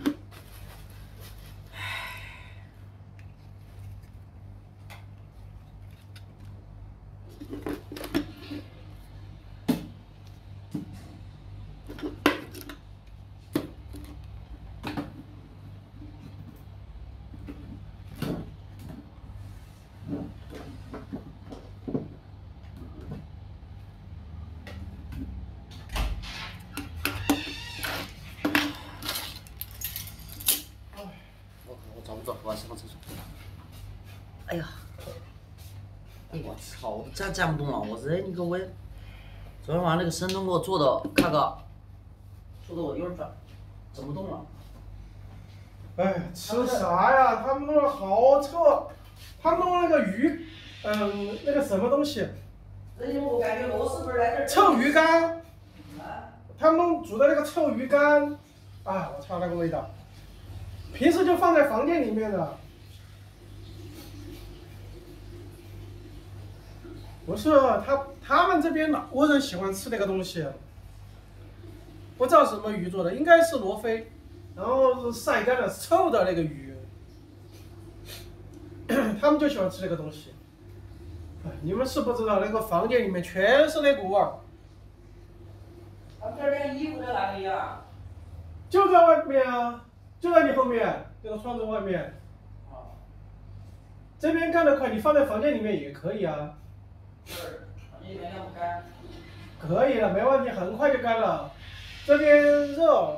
我上厕所。哎呀，哎我操！我站站不动了，我这你个我，昨天晚上那个深蹲给我做的，看个，做的我有点转，整不动了。 哎，吃啥呀？他们弄的好臭，他们弄那个鱼，嗯，那个什么东西？ 我感觉螺蛳粉来这儿。 臭鱼干。他们弄煮的那个臭鱼干，啊，我操那个味道。平时就放在房间里面的。不是他，他们这边老国人喜欢吃那个东西，不知道什么鱼做的，应该是罗非，然后是晒干的臭的那个鱼，他们就喜欢吃那个东西。你们是不知道，那个房间里面全是那股味儿。 他们这边衣服在哪里呀？ 就在外面啊。就在你后面那个窗子外面，啊，这边干得快，你放在房间里面也可以啊。 是，房间里面要不干。 可以了，没问题，很快就干了。这边热。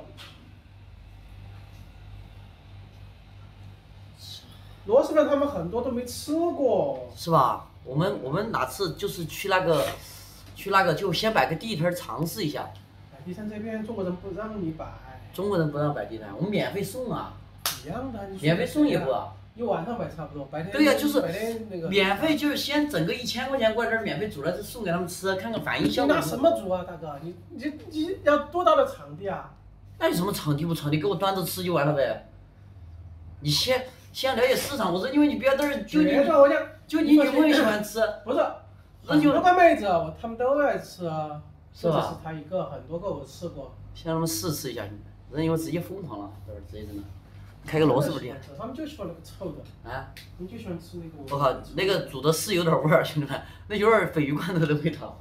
螺蛳粉他们很多都没吃过。 是吧？ 我们我们哪次就是去那个去那个就先摆个地摊尝试一下。 摆地摊这边中国人不让你摆。 中国人不让摆地摊，我们免费送啊。 一样的。 免费送也不啊。 一晚上摆差不多，白天。 对呀、啊，就是那个免费，就是先整个一千块钱过来这儿免费煮了，送给他们吃，看看反应效果。 你拿什么煮啊，大哥？你你你要多大的场地啊？ 那有什么场地不场地，给我端着吃就完了呗。你先先了解市场，我说因为你不要在这儿就你就你女朋友喜欢吃， 不是？很多个妹子，我他们都爱吃啊。 是吧？ 是他一个，很多个我吃过。 先让他们试吃一下，人以后直接疯狂了，这儿直接真的。开个螺丝不店， 他们就喜欢那个臭的啊！ 你就喜欢吃那个。 我靠，那个煮的是有点味儿，兄弟们，那有点鲱鱼罐头的味道。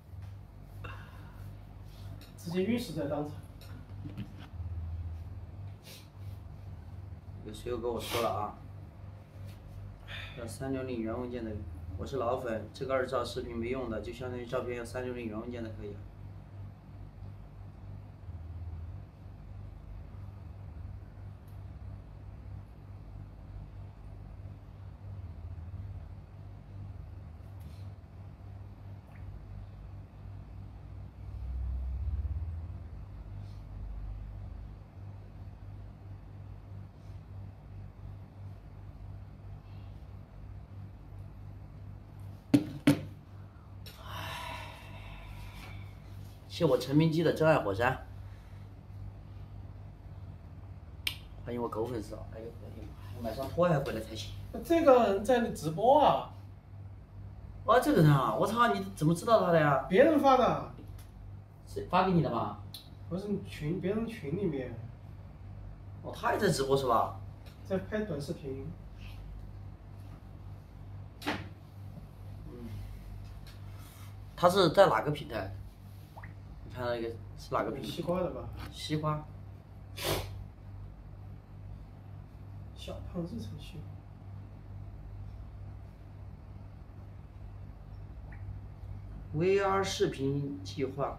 直接晕死在当场。 有室友跟我说了啊，要三六零原文件的，我是老粉，这个二照视频没用的，就相当于照片要三六零原文件的可以。谢我陈明基的真爱火山，欢迎我狗粉丝啊！哎呦我的妈，买双拖鞋回来才行。 这个人在直播啊？ 哦，这个人啊，我操，你怎么知道他的呀？ 别人发的。 是发给你的吗？ 不是群，别人群里面。 哦，他也在直播是吧？ 在拍短视频。 嗯。他是在哪个平台？你看那个是哪个平台？ 西瓜的吧？ 西瓜。 小胖日程秀。 V R 视频计划。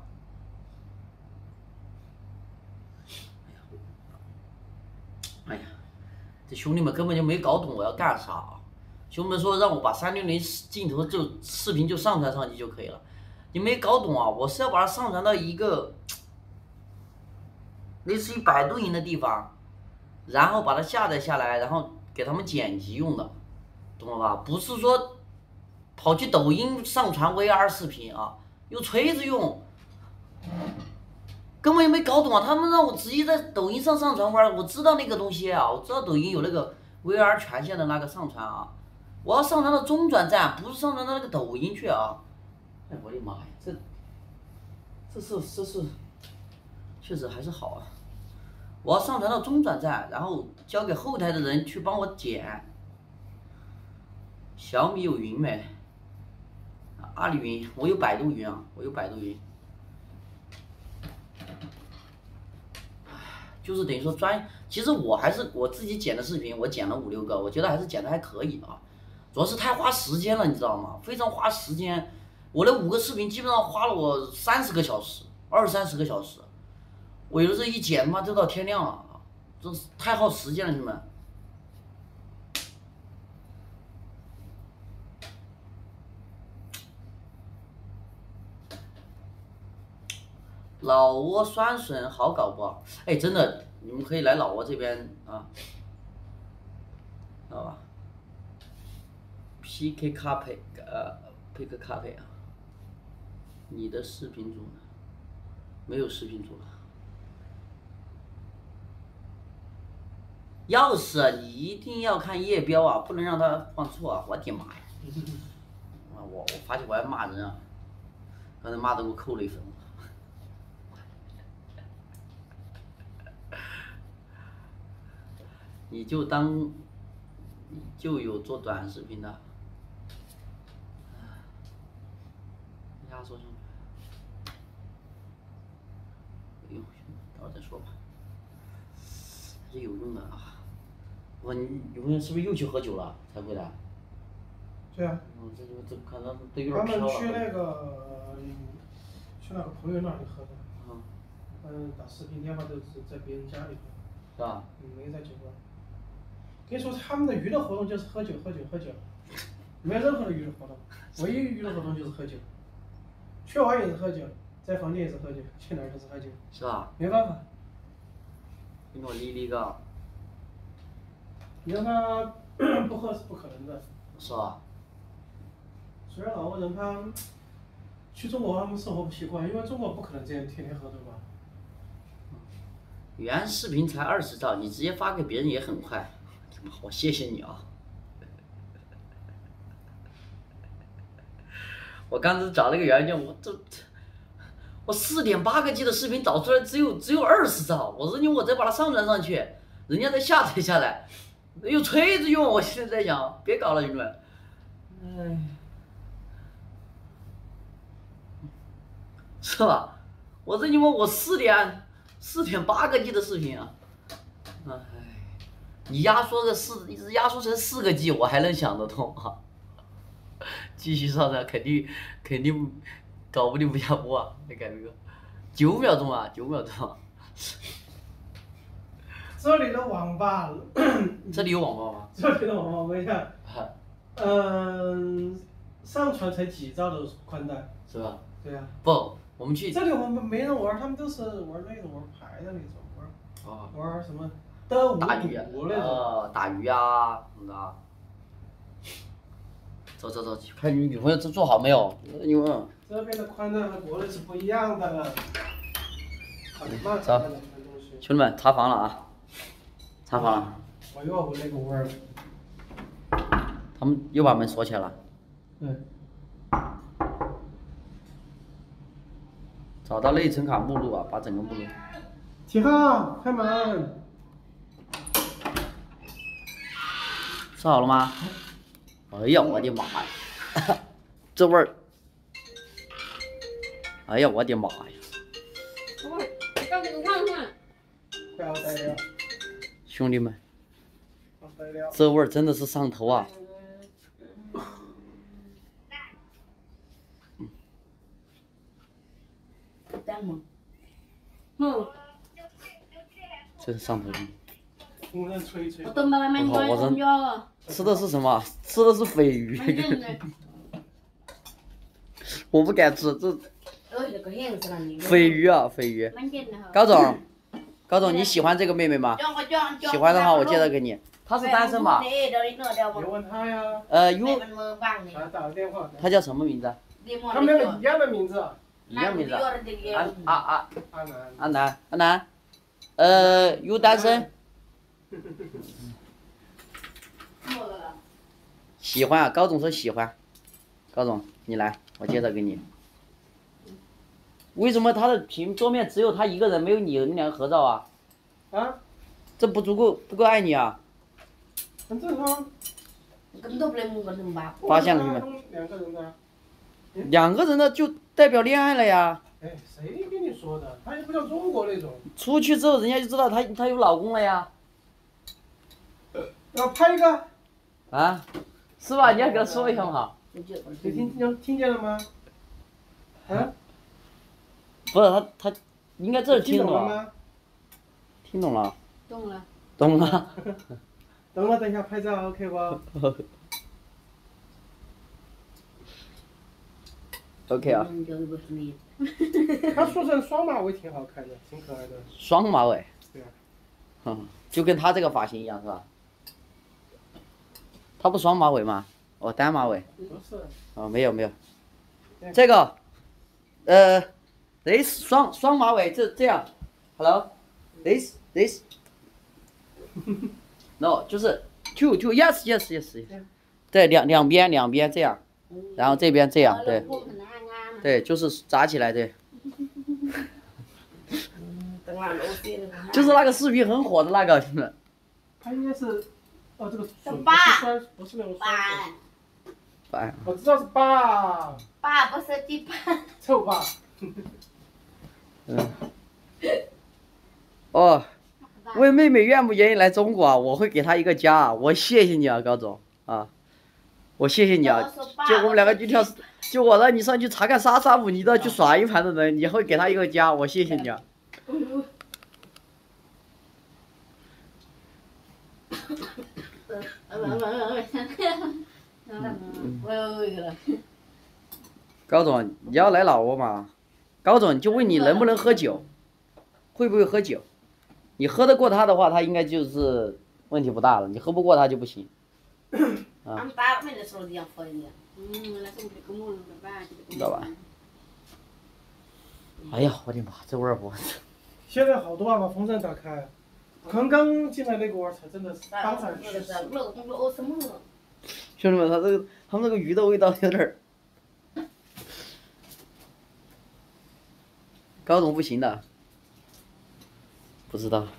哎呀，这兄弟们根本就没搞懂我要干啥啊！兄弟们说让我把三六零镜头就视频就上传上去就可以了，你没搞懂啊！我是要把它上传到一个类似于百度云的地方，然后把它下载下来，然后给他们剪辑用的，懂了吧？不是说跑去抖音上传 V R 视频啊，用锤子用。根本就没搞懂啊！他们让我直接在抖音上上传玩，我知道那个东西啊，我知道抖音有那个 V R 权限的那个上传啊，我要上传到中转站，不是上传到那个抖音去啊！哎，我的妈呀，这这是这是确实还是好啊！我要上传到中转站，然后交给后台的人去帮我剪。小米有云没？阿里云，我有百度云啊，我有百度云。就是等于说专，其实我还是我自己剪的视频，我剪了五六个，我觉得还是剪的还可以啊，主要是太花时间了，你知道吗？非常花时间，我那五个视频基本上花了我三十个小时，二三十个小时，我有的时候一剪他妈都到天亮了啊，这是太耗时间了，兄弟们。老挝酸笋好搞不？哎，真的，你们可以来老挝这边啊，知道吧 ？P K 咖啡，呃 ，P K 咖啡啊，你的视频组呢？没有视频组了。钥匙你一定要看页标啊，不能让它放错啊！我的妈呀！啊，我我发现我还骂人啊，刚才骂的给我扣了一分。你就当，你就有做短视频的，压缩上去。哎呦，待会儿再说吧。还是有用的啊！我你女朋友是不是又去喝酒了才回来？ 对啊。 嗯，这就这可能都有点飘了。他们去那个，去那个朋友那里喝的。 嗯。 嗯，打视频电话都是在别人家里喝。 是吧？ 嗯，没在酒馆。跟你说，他们的娱乐活动就是喝酒，喝酒，喝酒。 没有任何的娱乐活动，唯一娱乐活动就是喝酒。去玩也是喝酒，在房间也是喝酒，去哪儿都是喝酒。 是吧？ 没办法， 你跟我理理个。 你让他不喝是不可能的。 是吧？ 虽然老挝人他去中国他们生活不习惯，因为中国不可能这样天天喝，对吧？ 原视频才二十兆，你直接发给别人也很快。我谢谢你啊！我刚才找了个原件，我这我四点八个 G 的视频找出来只有只有二十兆，我说你我再把它上传上去，人家再下载下来，有锤子用。我现在在想，别搞了，兄弟们。哎，是吧？我这你们我四点四点八个 G 的视频啊，哎，你压缩个四，压缩成四个 G， 我还能想得通啊。继续上传，肯定肯定搞不定不下播啊！你看这个九秒钟啊，九秒钟、啊。 这里的网吧， 这里有网吧吗？ 这里的网吧，我问一下，嗯、呃，上传才几兆的宽带， 是吧？ 对呀、啊。 不，我们去。 这里我们没人玩，他们都是玩那种玩牌的那种，玩哦， 玩什么的五打鱼五那种， 呃，打鱼啊什么的。走走走，看你女朋友这做好没有？你问。 这边的宽带和国内是不一样的。 走，兄弟们，查房了啊！查房了。 我又闻那个味儿了。 他们又把门锁起来了。 对。 找到内存卡目录啊，把整个目录。 七号，开门。 吃好了吗？哎呀，我的妈呀，这味儿！哎呀，我的妈呀！ 你赶紧看看。 快要带了。 兄弟们，这味儿真的是上头啊！ 嗯。 真是上头。 风扇吹吹。 我等妈妈买我红椒了。 吃的是什么？吃的是鲱鱼。我不敢吃这。鲱鱼啊，鲱鱼。高总，高总，你喜欢这个妹妹吗？喜欢的话，我介绍给你。她是单身吧？ 别问她呀。 呃，有。 他打个电话。 她叫什么名字？ 他们两个一样的名字。 一样名字。安啊啊。 阿南。 阿南，阿南。呃，有单身。喜欢啊，高总说喜欢。高总，你来，我介绍给你。为什么他的屏桌面只有他一个人，没有你们两个合照啊？ 啊？ 这不足够，不够爱你啊？ 很正常。 发现了没？ 两个人的。 两个人的就代表恋爱了呀。 哎，谁跟你说的？他也不像中国那种。出去之后，人家就知道他他有老公了呀。 要拍一个。 啊？是吧？你要给他说一下嘛。 你听听听见了吗？啊？ 不是他他应该这是听懂了吗？ 听懂了。 懂了。 懂了。 懂了，等一下拍照 OK 不 ？OK 啊。 他梳成双马尾挺好看的，挺可爱的。 双马尾。 对啊。 嗯，就跟他这个发型一样是吧？他不双马尾吗？哦，单马尾。 不是。 哦，没有没有。这个，呃 ，this 双双马尾这这样 ，hello，this this， no 就是 two two yes yes yes， 对两两边两边这样，然后这边这样对，对就是扎起来对。就是那个视频很火的那个，兄弟。 他应该是，哦这个笋爸不是那种酸笋。 爸。 我知道是爸。 爸不是鸡爸。 臭爸。 嗯。哦，问妹妹愿不愿意来中国啊？我会给她一个家，我谢谢你啊，高总啊，我谢谢你啊。就我们两个去跳，就我让你上去查看莎莎舞，你都要去耍一盘的人，你会给她一个家，我谢谢你啊。 我有一个了。 高总，你要来老挝吗？高总就问你能不能喝酒，会不会喝酒？你喝得过他的话，他应该就是问题不大了。你喝不过他就不行。啊，知道吧？哎呀，我的妈，这味儿不！ 现在好多啊，把风扇打开。刚刚进来那个味儿才真的是刚才去。 兄弟们，他这个他们这个鱼的味道有点儿。高总不行的，不知道。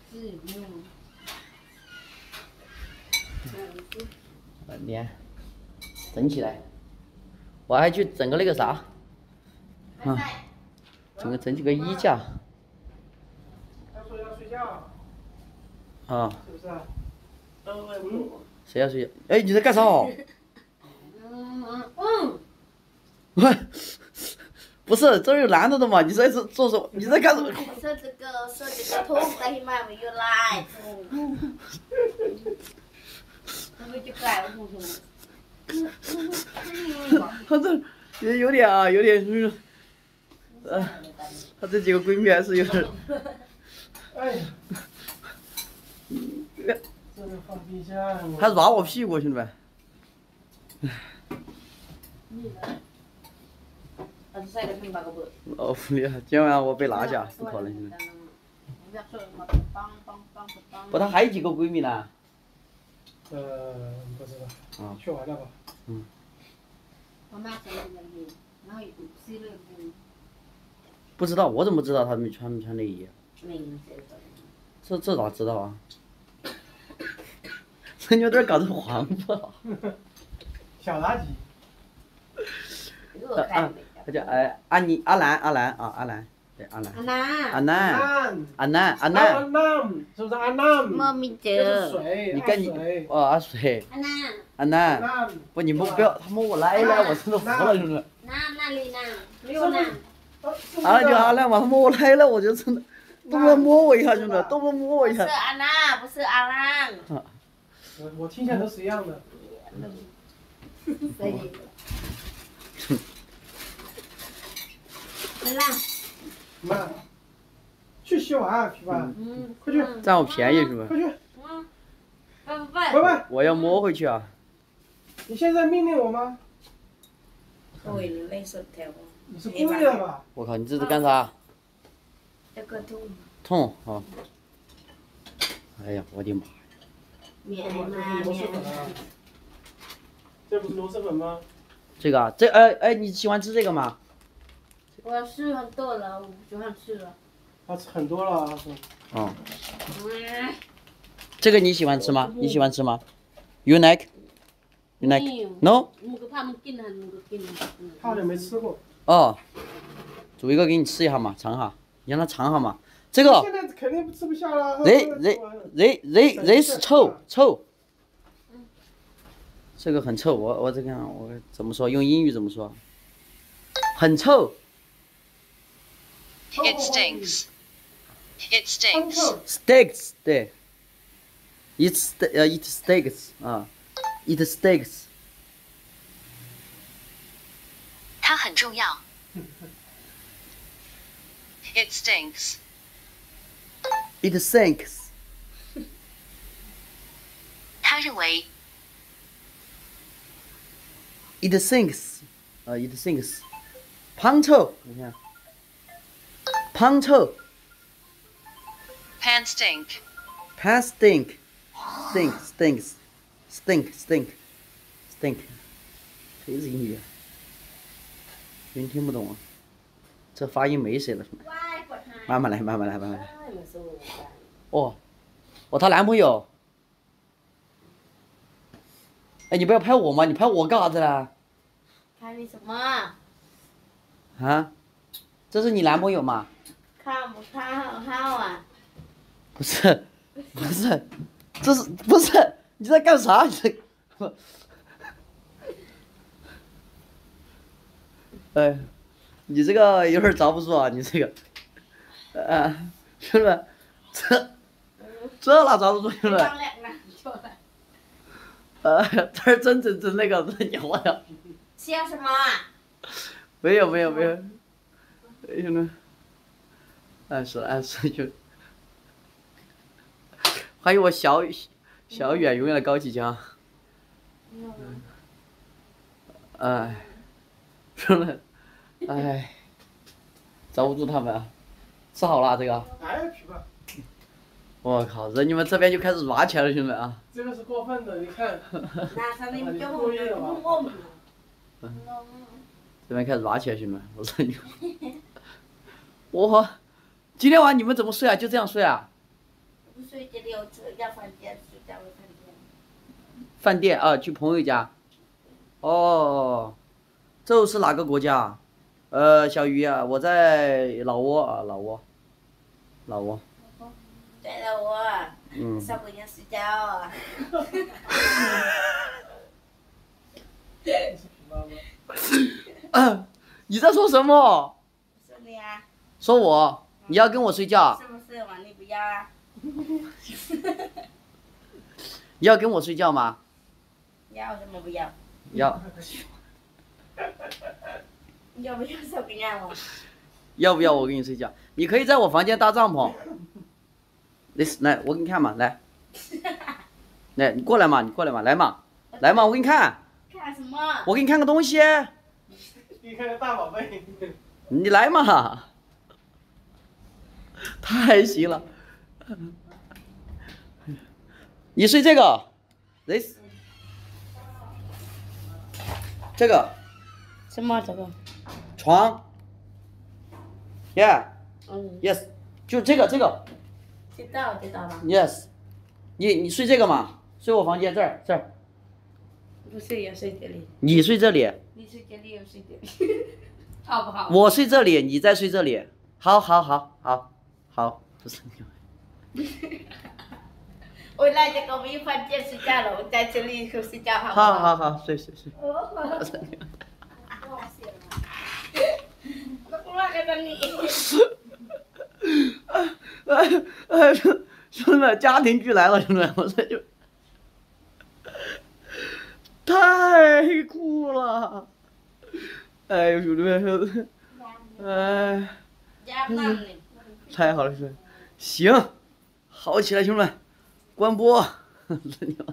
脸整起来，我还去整个那个啥，啊，整个整几个衣架。 他说要睡觉。 啊。 是不是啊？ 嗯。谁要睡觉？哎，你在干啥哦？ 嗯嗯。 喂。不是，这有男的的嘛？你在这做什么？你在干什么？ 说这个，说这个痛在你妈没有来。我就改了，同学们。 他这也有点啊，有点就是，呃，他这几个闺蜜还是有点。 哎呀。这个放冰箱。 还抓我屁股，兄弟们。哦，不要！今晚我被拿下，不可能现在。不，她还有几个闺蜜呢？ 呃，不知道。啊。去完了吧？嗯。 不知道，我怎么知道他们穿没穿内衣？这这咋知道啊？这有点搞成黄了。 小垃圾。 啊。他叫哎安妮阿兰阿兰啊阿兰对阿兰阿南阿南阿南阿南阿南是不是阿南？ 莫名其妙。水。 你跟你哦阿水。 阿南阿南。不你们不要他们我来来我真的服了兄弟。 南哪里南？没有南。 阿兰就阿兰嘛，他们我来了我就真的，都不摸我一下兄弟，都不摸我一下。 不是阿南，不是阿兰。 我我听起来都是一样的。 来啦！ 妈，去洗碗，皮吧。嗯。快去。 占我便宜是吧？ 快去。 嗯。拜拜。 拜拜。 我要摸回去啊。 你现在命令我吗？ 对，你没说太好。 你是故意的吧？ 我靠，你这是干啥？ 这个痛。 痛啊！哎呀，我的妈呀！ 面嘛面。 这不是螺蛳粉吗？ 这个啊，这哎哎，你喜欢吃这个吗？ 我吃很多了，我不喜欢吃了。 他吃很多了，是。 哦。这个你喜欢吃吗？你喜欢吃吗 ？You like? You like? No? 他好像没吃过。 哦，煮一个给你吃一下嘛，尝下，你让他尝下嘛。这个。 现在肯定吃不下了。 这这这这这是臭臭。这个很臭，我我这个我怎么说？用英语怎么说？很臭。 It stinks. It stinks. Stinks， 对。It st 呃 it stinks 啊 ，it stinks。 它很重要。It stinks. It stinks。 他认为。 It stinks， 啊 ，it stinks， 胖臭，你看，胖臭 ，pan stink， pan stink，stink stinks，stink stink stink， 谁是英语？有人听不懂啊？这发音没谁了，兄弟，慢慢来，慢慢来，慢慢来。哦，哦，她男朋友。哎，你不要拍我嘛！你拍我干啥子呢？ 拍你什么？ 啊？这是你男朋友吗？ 看不看好好啊？ 不是，不是，这是不是你在干啥？你这，哎，你这个有点遭不住啊！你这个，啊，兄弟，这这哪遭得住兄弟？ 呃，这儿真真真那个人我呀。 笑什么啊？ 没有没有没有，哎呦呢，暗示暗示就，欢迎我小小远永远的高启强。嗯。哎，真的，哎，遭不住他们啊！吃好了这个。 哎，去吧。 我靠，人你们这边就开始抓起来了，兄弟啊！ 这个是过分的，你看。 那上面就我们我们。 这边开始抓起来，兄弟们，我说你，我今天晚上你们怎么睡啊？就这样睡啊？ 不睡这里有这家饭店，睡在我饭店。 饭店啊，去朋友家。哦，这是哪个国家？呃，小鱼啊，我在老挝啊，老挝，老挝。 在老挝。 嗯。 小姑娘睡觉啊。 啊，你在说什么？ 说你啊。 说我，你要跟我睡觉？ 是不是嘛？你不要啊？ 你要跟我睡觉吗？ 要什么不要？ 要。 要不要小姑娘嘛？ 要不要我跟你睡觉？你可以在我房间搭帐篷。来，来，我给你看嘛，来。来，你过来嘛，你过来嘛，来嘛，来嘛，我给你看。 看什么？ 我给你看个东西。 你看个大宝贝。 你来嘛。太行了。你睡这个 ，this， 这个。 什么这个？ 床。Yeah。 嗯。 Yes， 就这个这个。 知道知道了。 Yes， 你你睡这个嘛？睡我房间这儿这儿。 不睡也睡这里。 你睡这里。 你睡这里，我睡这里，好不好？ 我睡这里，你再睡这里。好，好，好，好，好，不是你。 我来这个我们房间睡觉了，我在这里睡觉好不好？ 好？ 好好好，睡睡睡。 我不来跟你。 哎哎，兄弟们，家庭剧来了，兄弟们，我这就太酷了！哎呦，兄弟们，哎，太好了，兄弟，行，好起来，兄弟们，关播，真牛！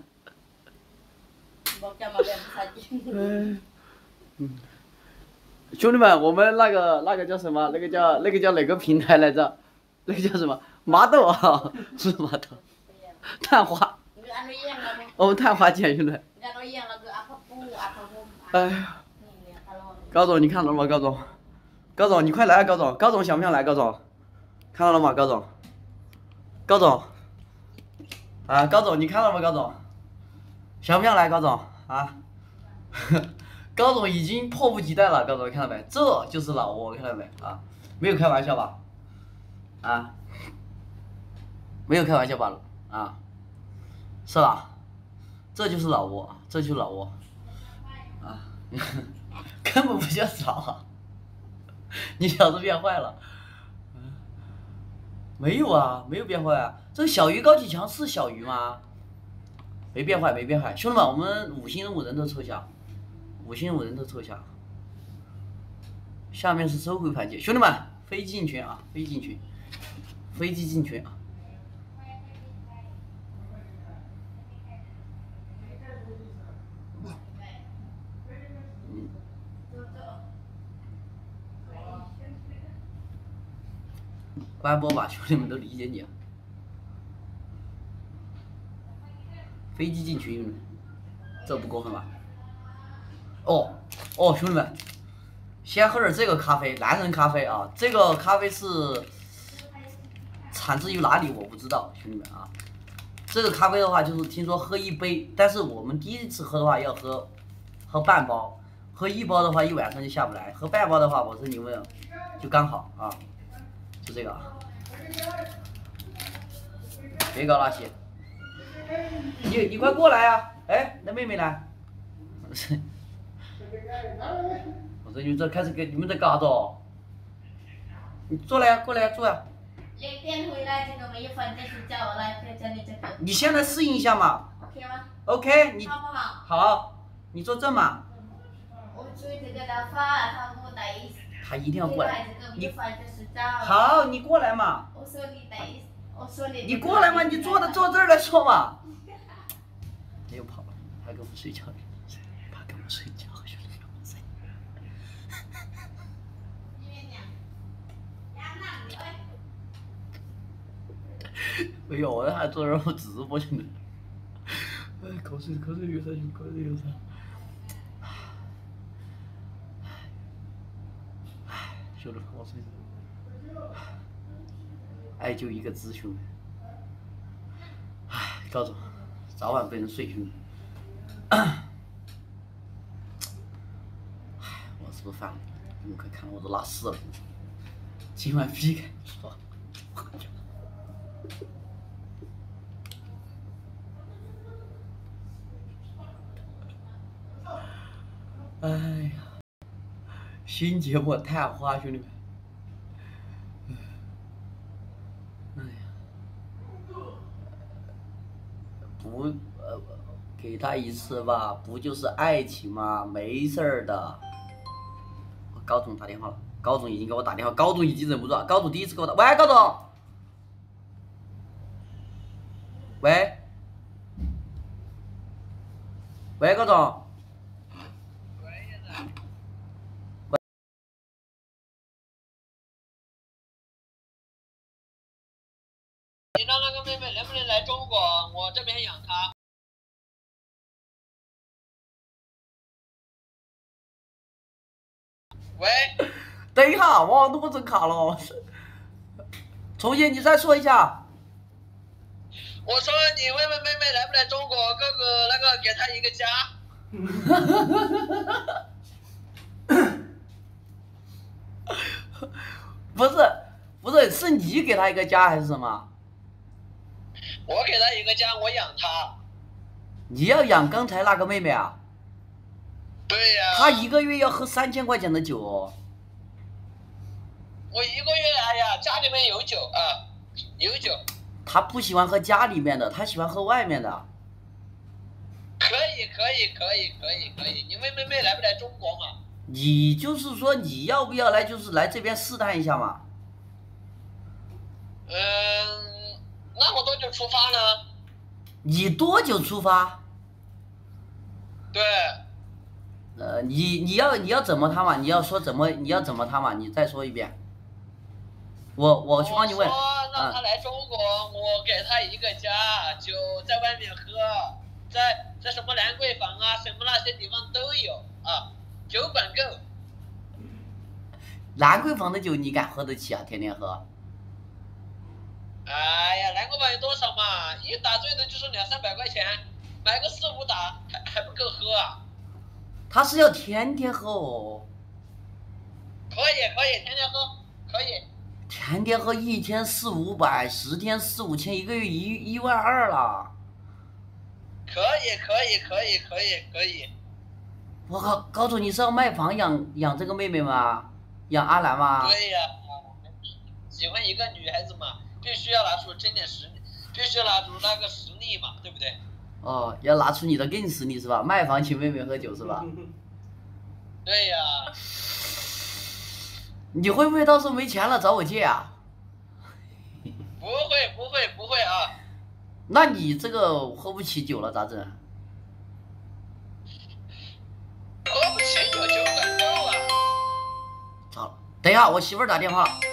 哎，嗯，兄弟们，我们那个那个叫什么？那个叫那个叫哪个平台来着？那个叫什么？麻豆啊，是麻豆。探花。我们探花见兄弟。哎呀。高总，你看到了吗？高总，高总，你快来啊！高总，高总想不想来？高总，看到了吗？高总，高总，啊，高总，你看到了吗？高总，想不想来？高总啊？高总已经迫不及待了，高总看到没？这就是老挝，看到没啊？没有开玩笑吧？啊？没有开玩笑吧？啊？是吧？这就是老挝，这就是老挝，啊，根本不叫早啊！你小子变坏了。没有啊，没有变坏啊。这个小鱼高启强是小鱼吗？没变坏，没变坏。兄弟们，我们五星任务人头抽奖，五星任务人头抽奖。下面是收回环节，兄弟们，飞机进群啊，飞机进群，飞机进群啊。嗯。关播吧，兄弟们都理解你啊。飞机进群，这不过分吧？哦哦，兄弟们，先喝点这个咖啡，男人咖啡啊！这个咖啡是产自于哪里我不知道，兄弟们啊。这个咖啡的话，就是听说喝一杯，但是我们第一次喝的话要喝喝半包，喝一包的话一晚上就下不来，喝半包的话，我是你们就刚好啊，就这个啊。别搞那些。你你快过来呀、啊！哎，那妹妹呢？我说你们这开始给你们在干啥子哦？你坐来呀、啊，过来呀、啊，坐呀、啊。 两点回来这个没有饭店睡觉，来陪着你这个。 你先来适应一下嘛。 OK 吗 ？OK， 你好不好？ 好，你坐这嘛。 我追这个的发，他给我带一。 他一定要过来。 你发就是找。 好，你过来嘛。 我说你带一，我说你。 你过来嘛，你坐的坐这儿来说嘛。他又跑了，他跟我们睡觉，他跟我们睡觉，兄弟跟我睡。没有，我还做着我直播去呢。哎，口水口水流上去，口水流上。唉，兄弟，我睡着。爱就一个字，兄弟。唉，高总，早晚不能睡，兄弟。唉，我是不是犯了？你们快看，我都拉屎了。今晚避开，说。哎呀，新节目探花，兄弟们。哎呀，不，呃，给他一次吧，不就是爱情吗？没事儿的。高总打电话了，高总已经给我打电话，高总已经忍不住了，高总第一次给我打，喂，高总，喂，喂，高总。 你让那个妹妹能不能来中国？我这边养她。喂， 等一下，我弄成卡了。重新，你再说一下。 我说你问问妹妹来不来中国，哥哥那个给她一个家。 不是，不是，是你给他一个家还是什么？ 我给她一个家，我养她。 你要养刚才那个妹妹啊？ 对呀、啊。 她一个月要喝三千块钱的酒哦。 我一个月，哎呀，家里面有酒啊，有酒。 她不喜欢喝家里面的，她喜欢喝外面的。 可以，可以，可以，可以，可以。你问妹妹来不来中国嘛？ 你就是说你要不要来，就是来这边试探一下嘛？ 嗯，那我多久出发呢？ 你多久出发？ 对。 呃，你你要你要怎么他嘛？你要说怎么你要怎么他嘛？你再说一遍。我我去帮你问。 我说让他来中国，嗯、我给他一个家，酒在外面喝，在在什么兰桂坊啊，什么那些地方都有啊，酒管够。 兰桂坊的酒你敢喝得起啊？天天喝？ 哎呀，兰桂坊有多少嘛？一打醉的就是两三百块钱，买个四五打还还不够喝啊？ 他是要天天喝哦。 可以可以，天天喝可以。 天天喝一天四五百，十天四五千，一个月一一万二了。 可以可以可以可以可以。 我靠，高总，你是要卖房养养这个妹妹吗？养阿兰吗？ 对呀、啊，喜欢一个女孩子嘛，必须要拿出真点实力，必须要拿出那个实力嘛，对不对？ 哦，要拿出你的硬实力是吧？卖房请妹妹喝酒是吧？ 对呀、啊。 你会不会到时候没钱了找我借啊？ 不会不会不会啊！ 那你这个喝不起酒了咋整？ 喝不起酒酒管够啊！ 糟了，等一下，我媳妇儿打电话了。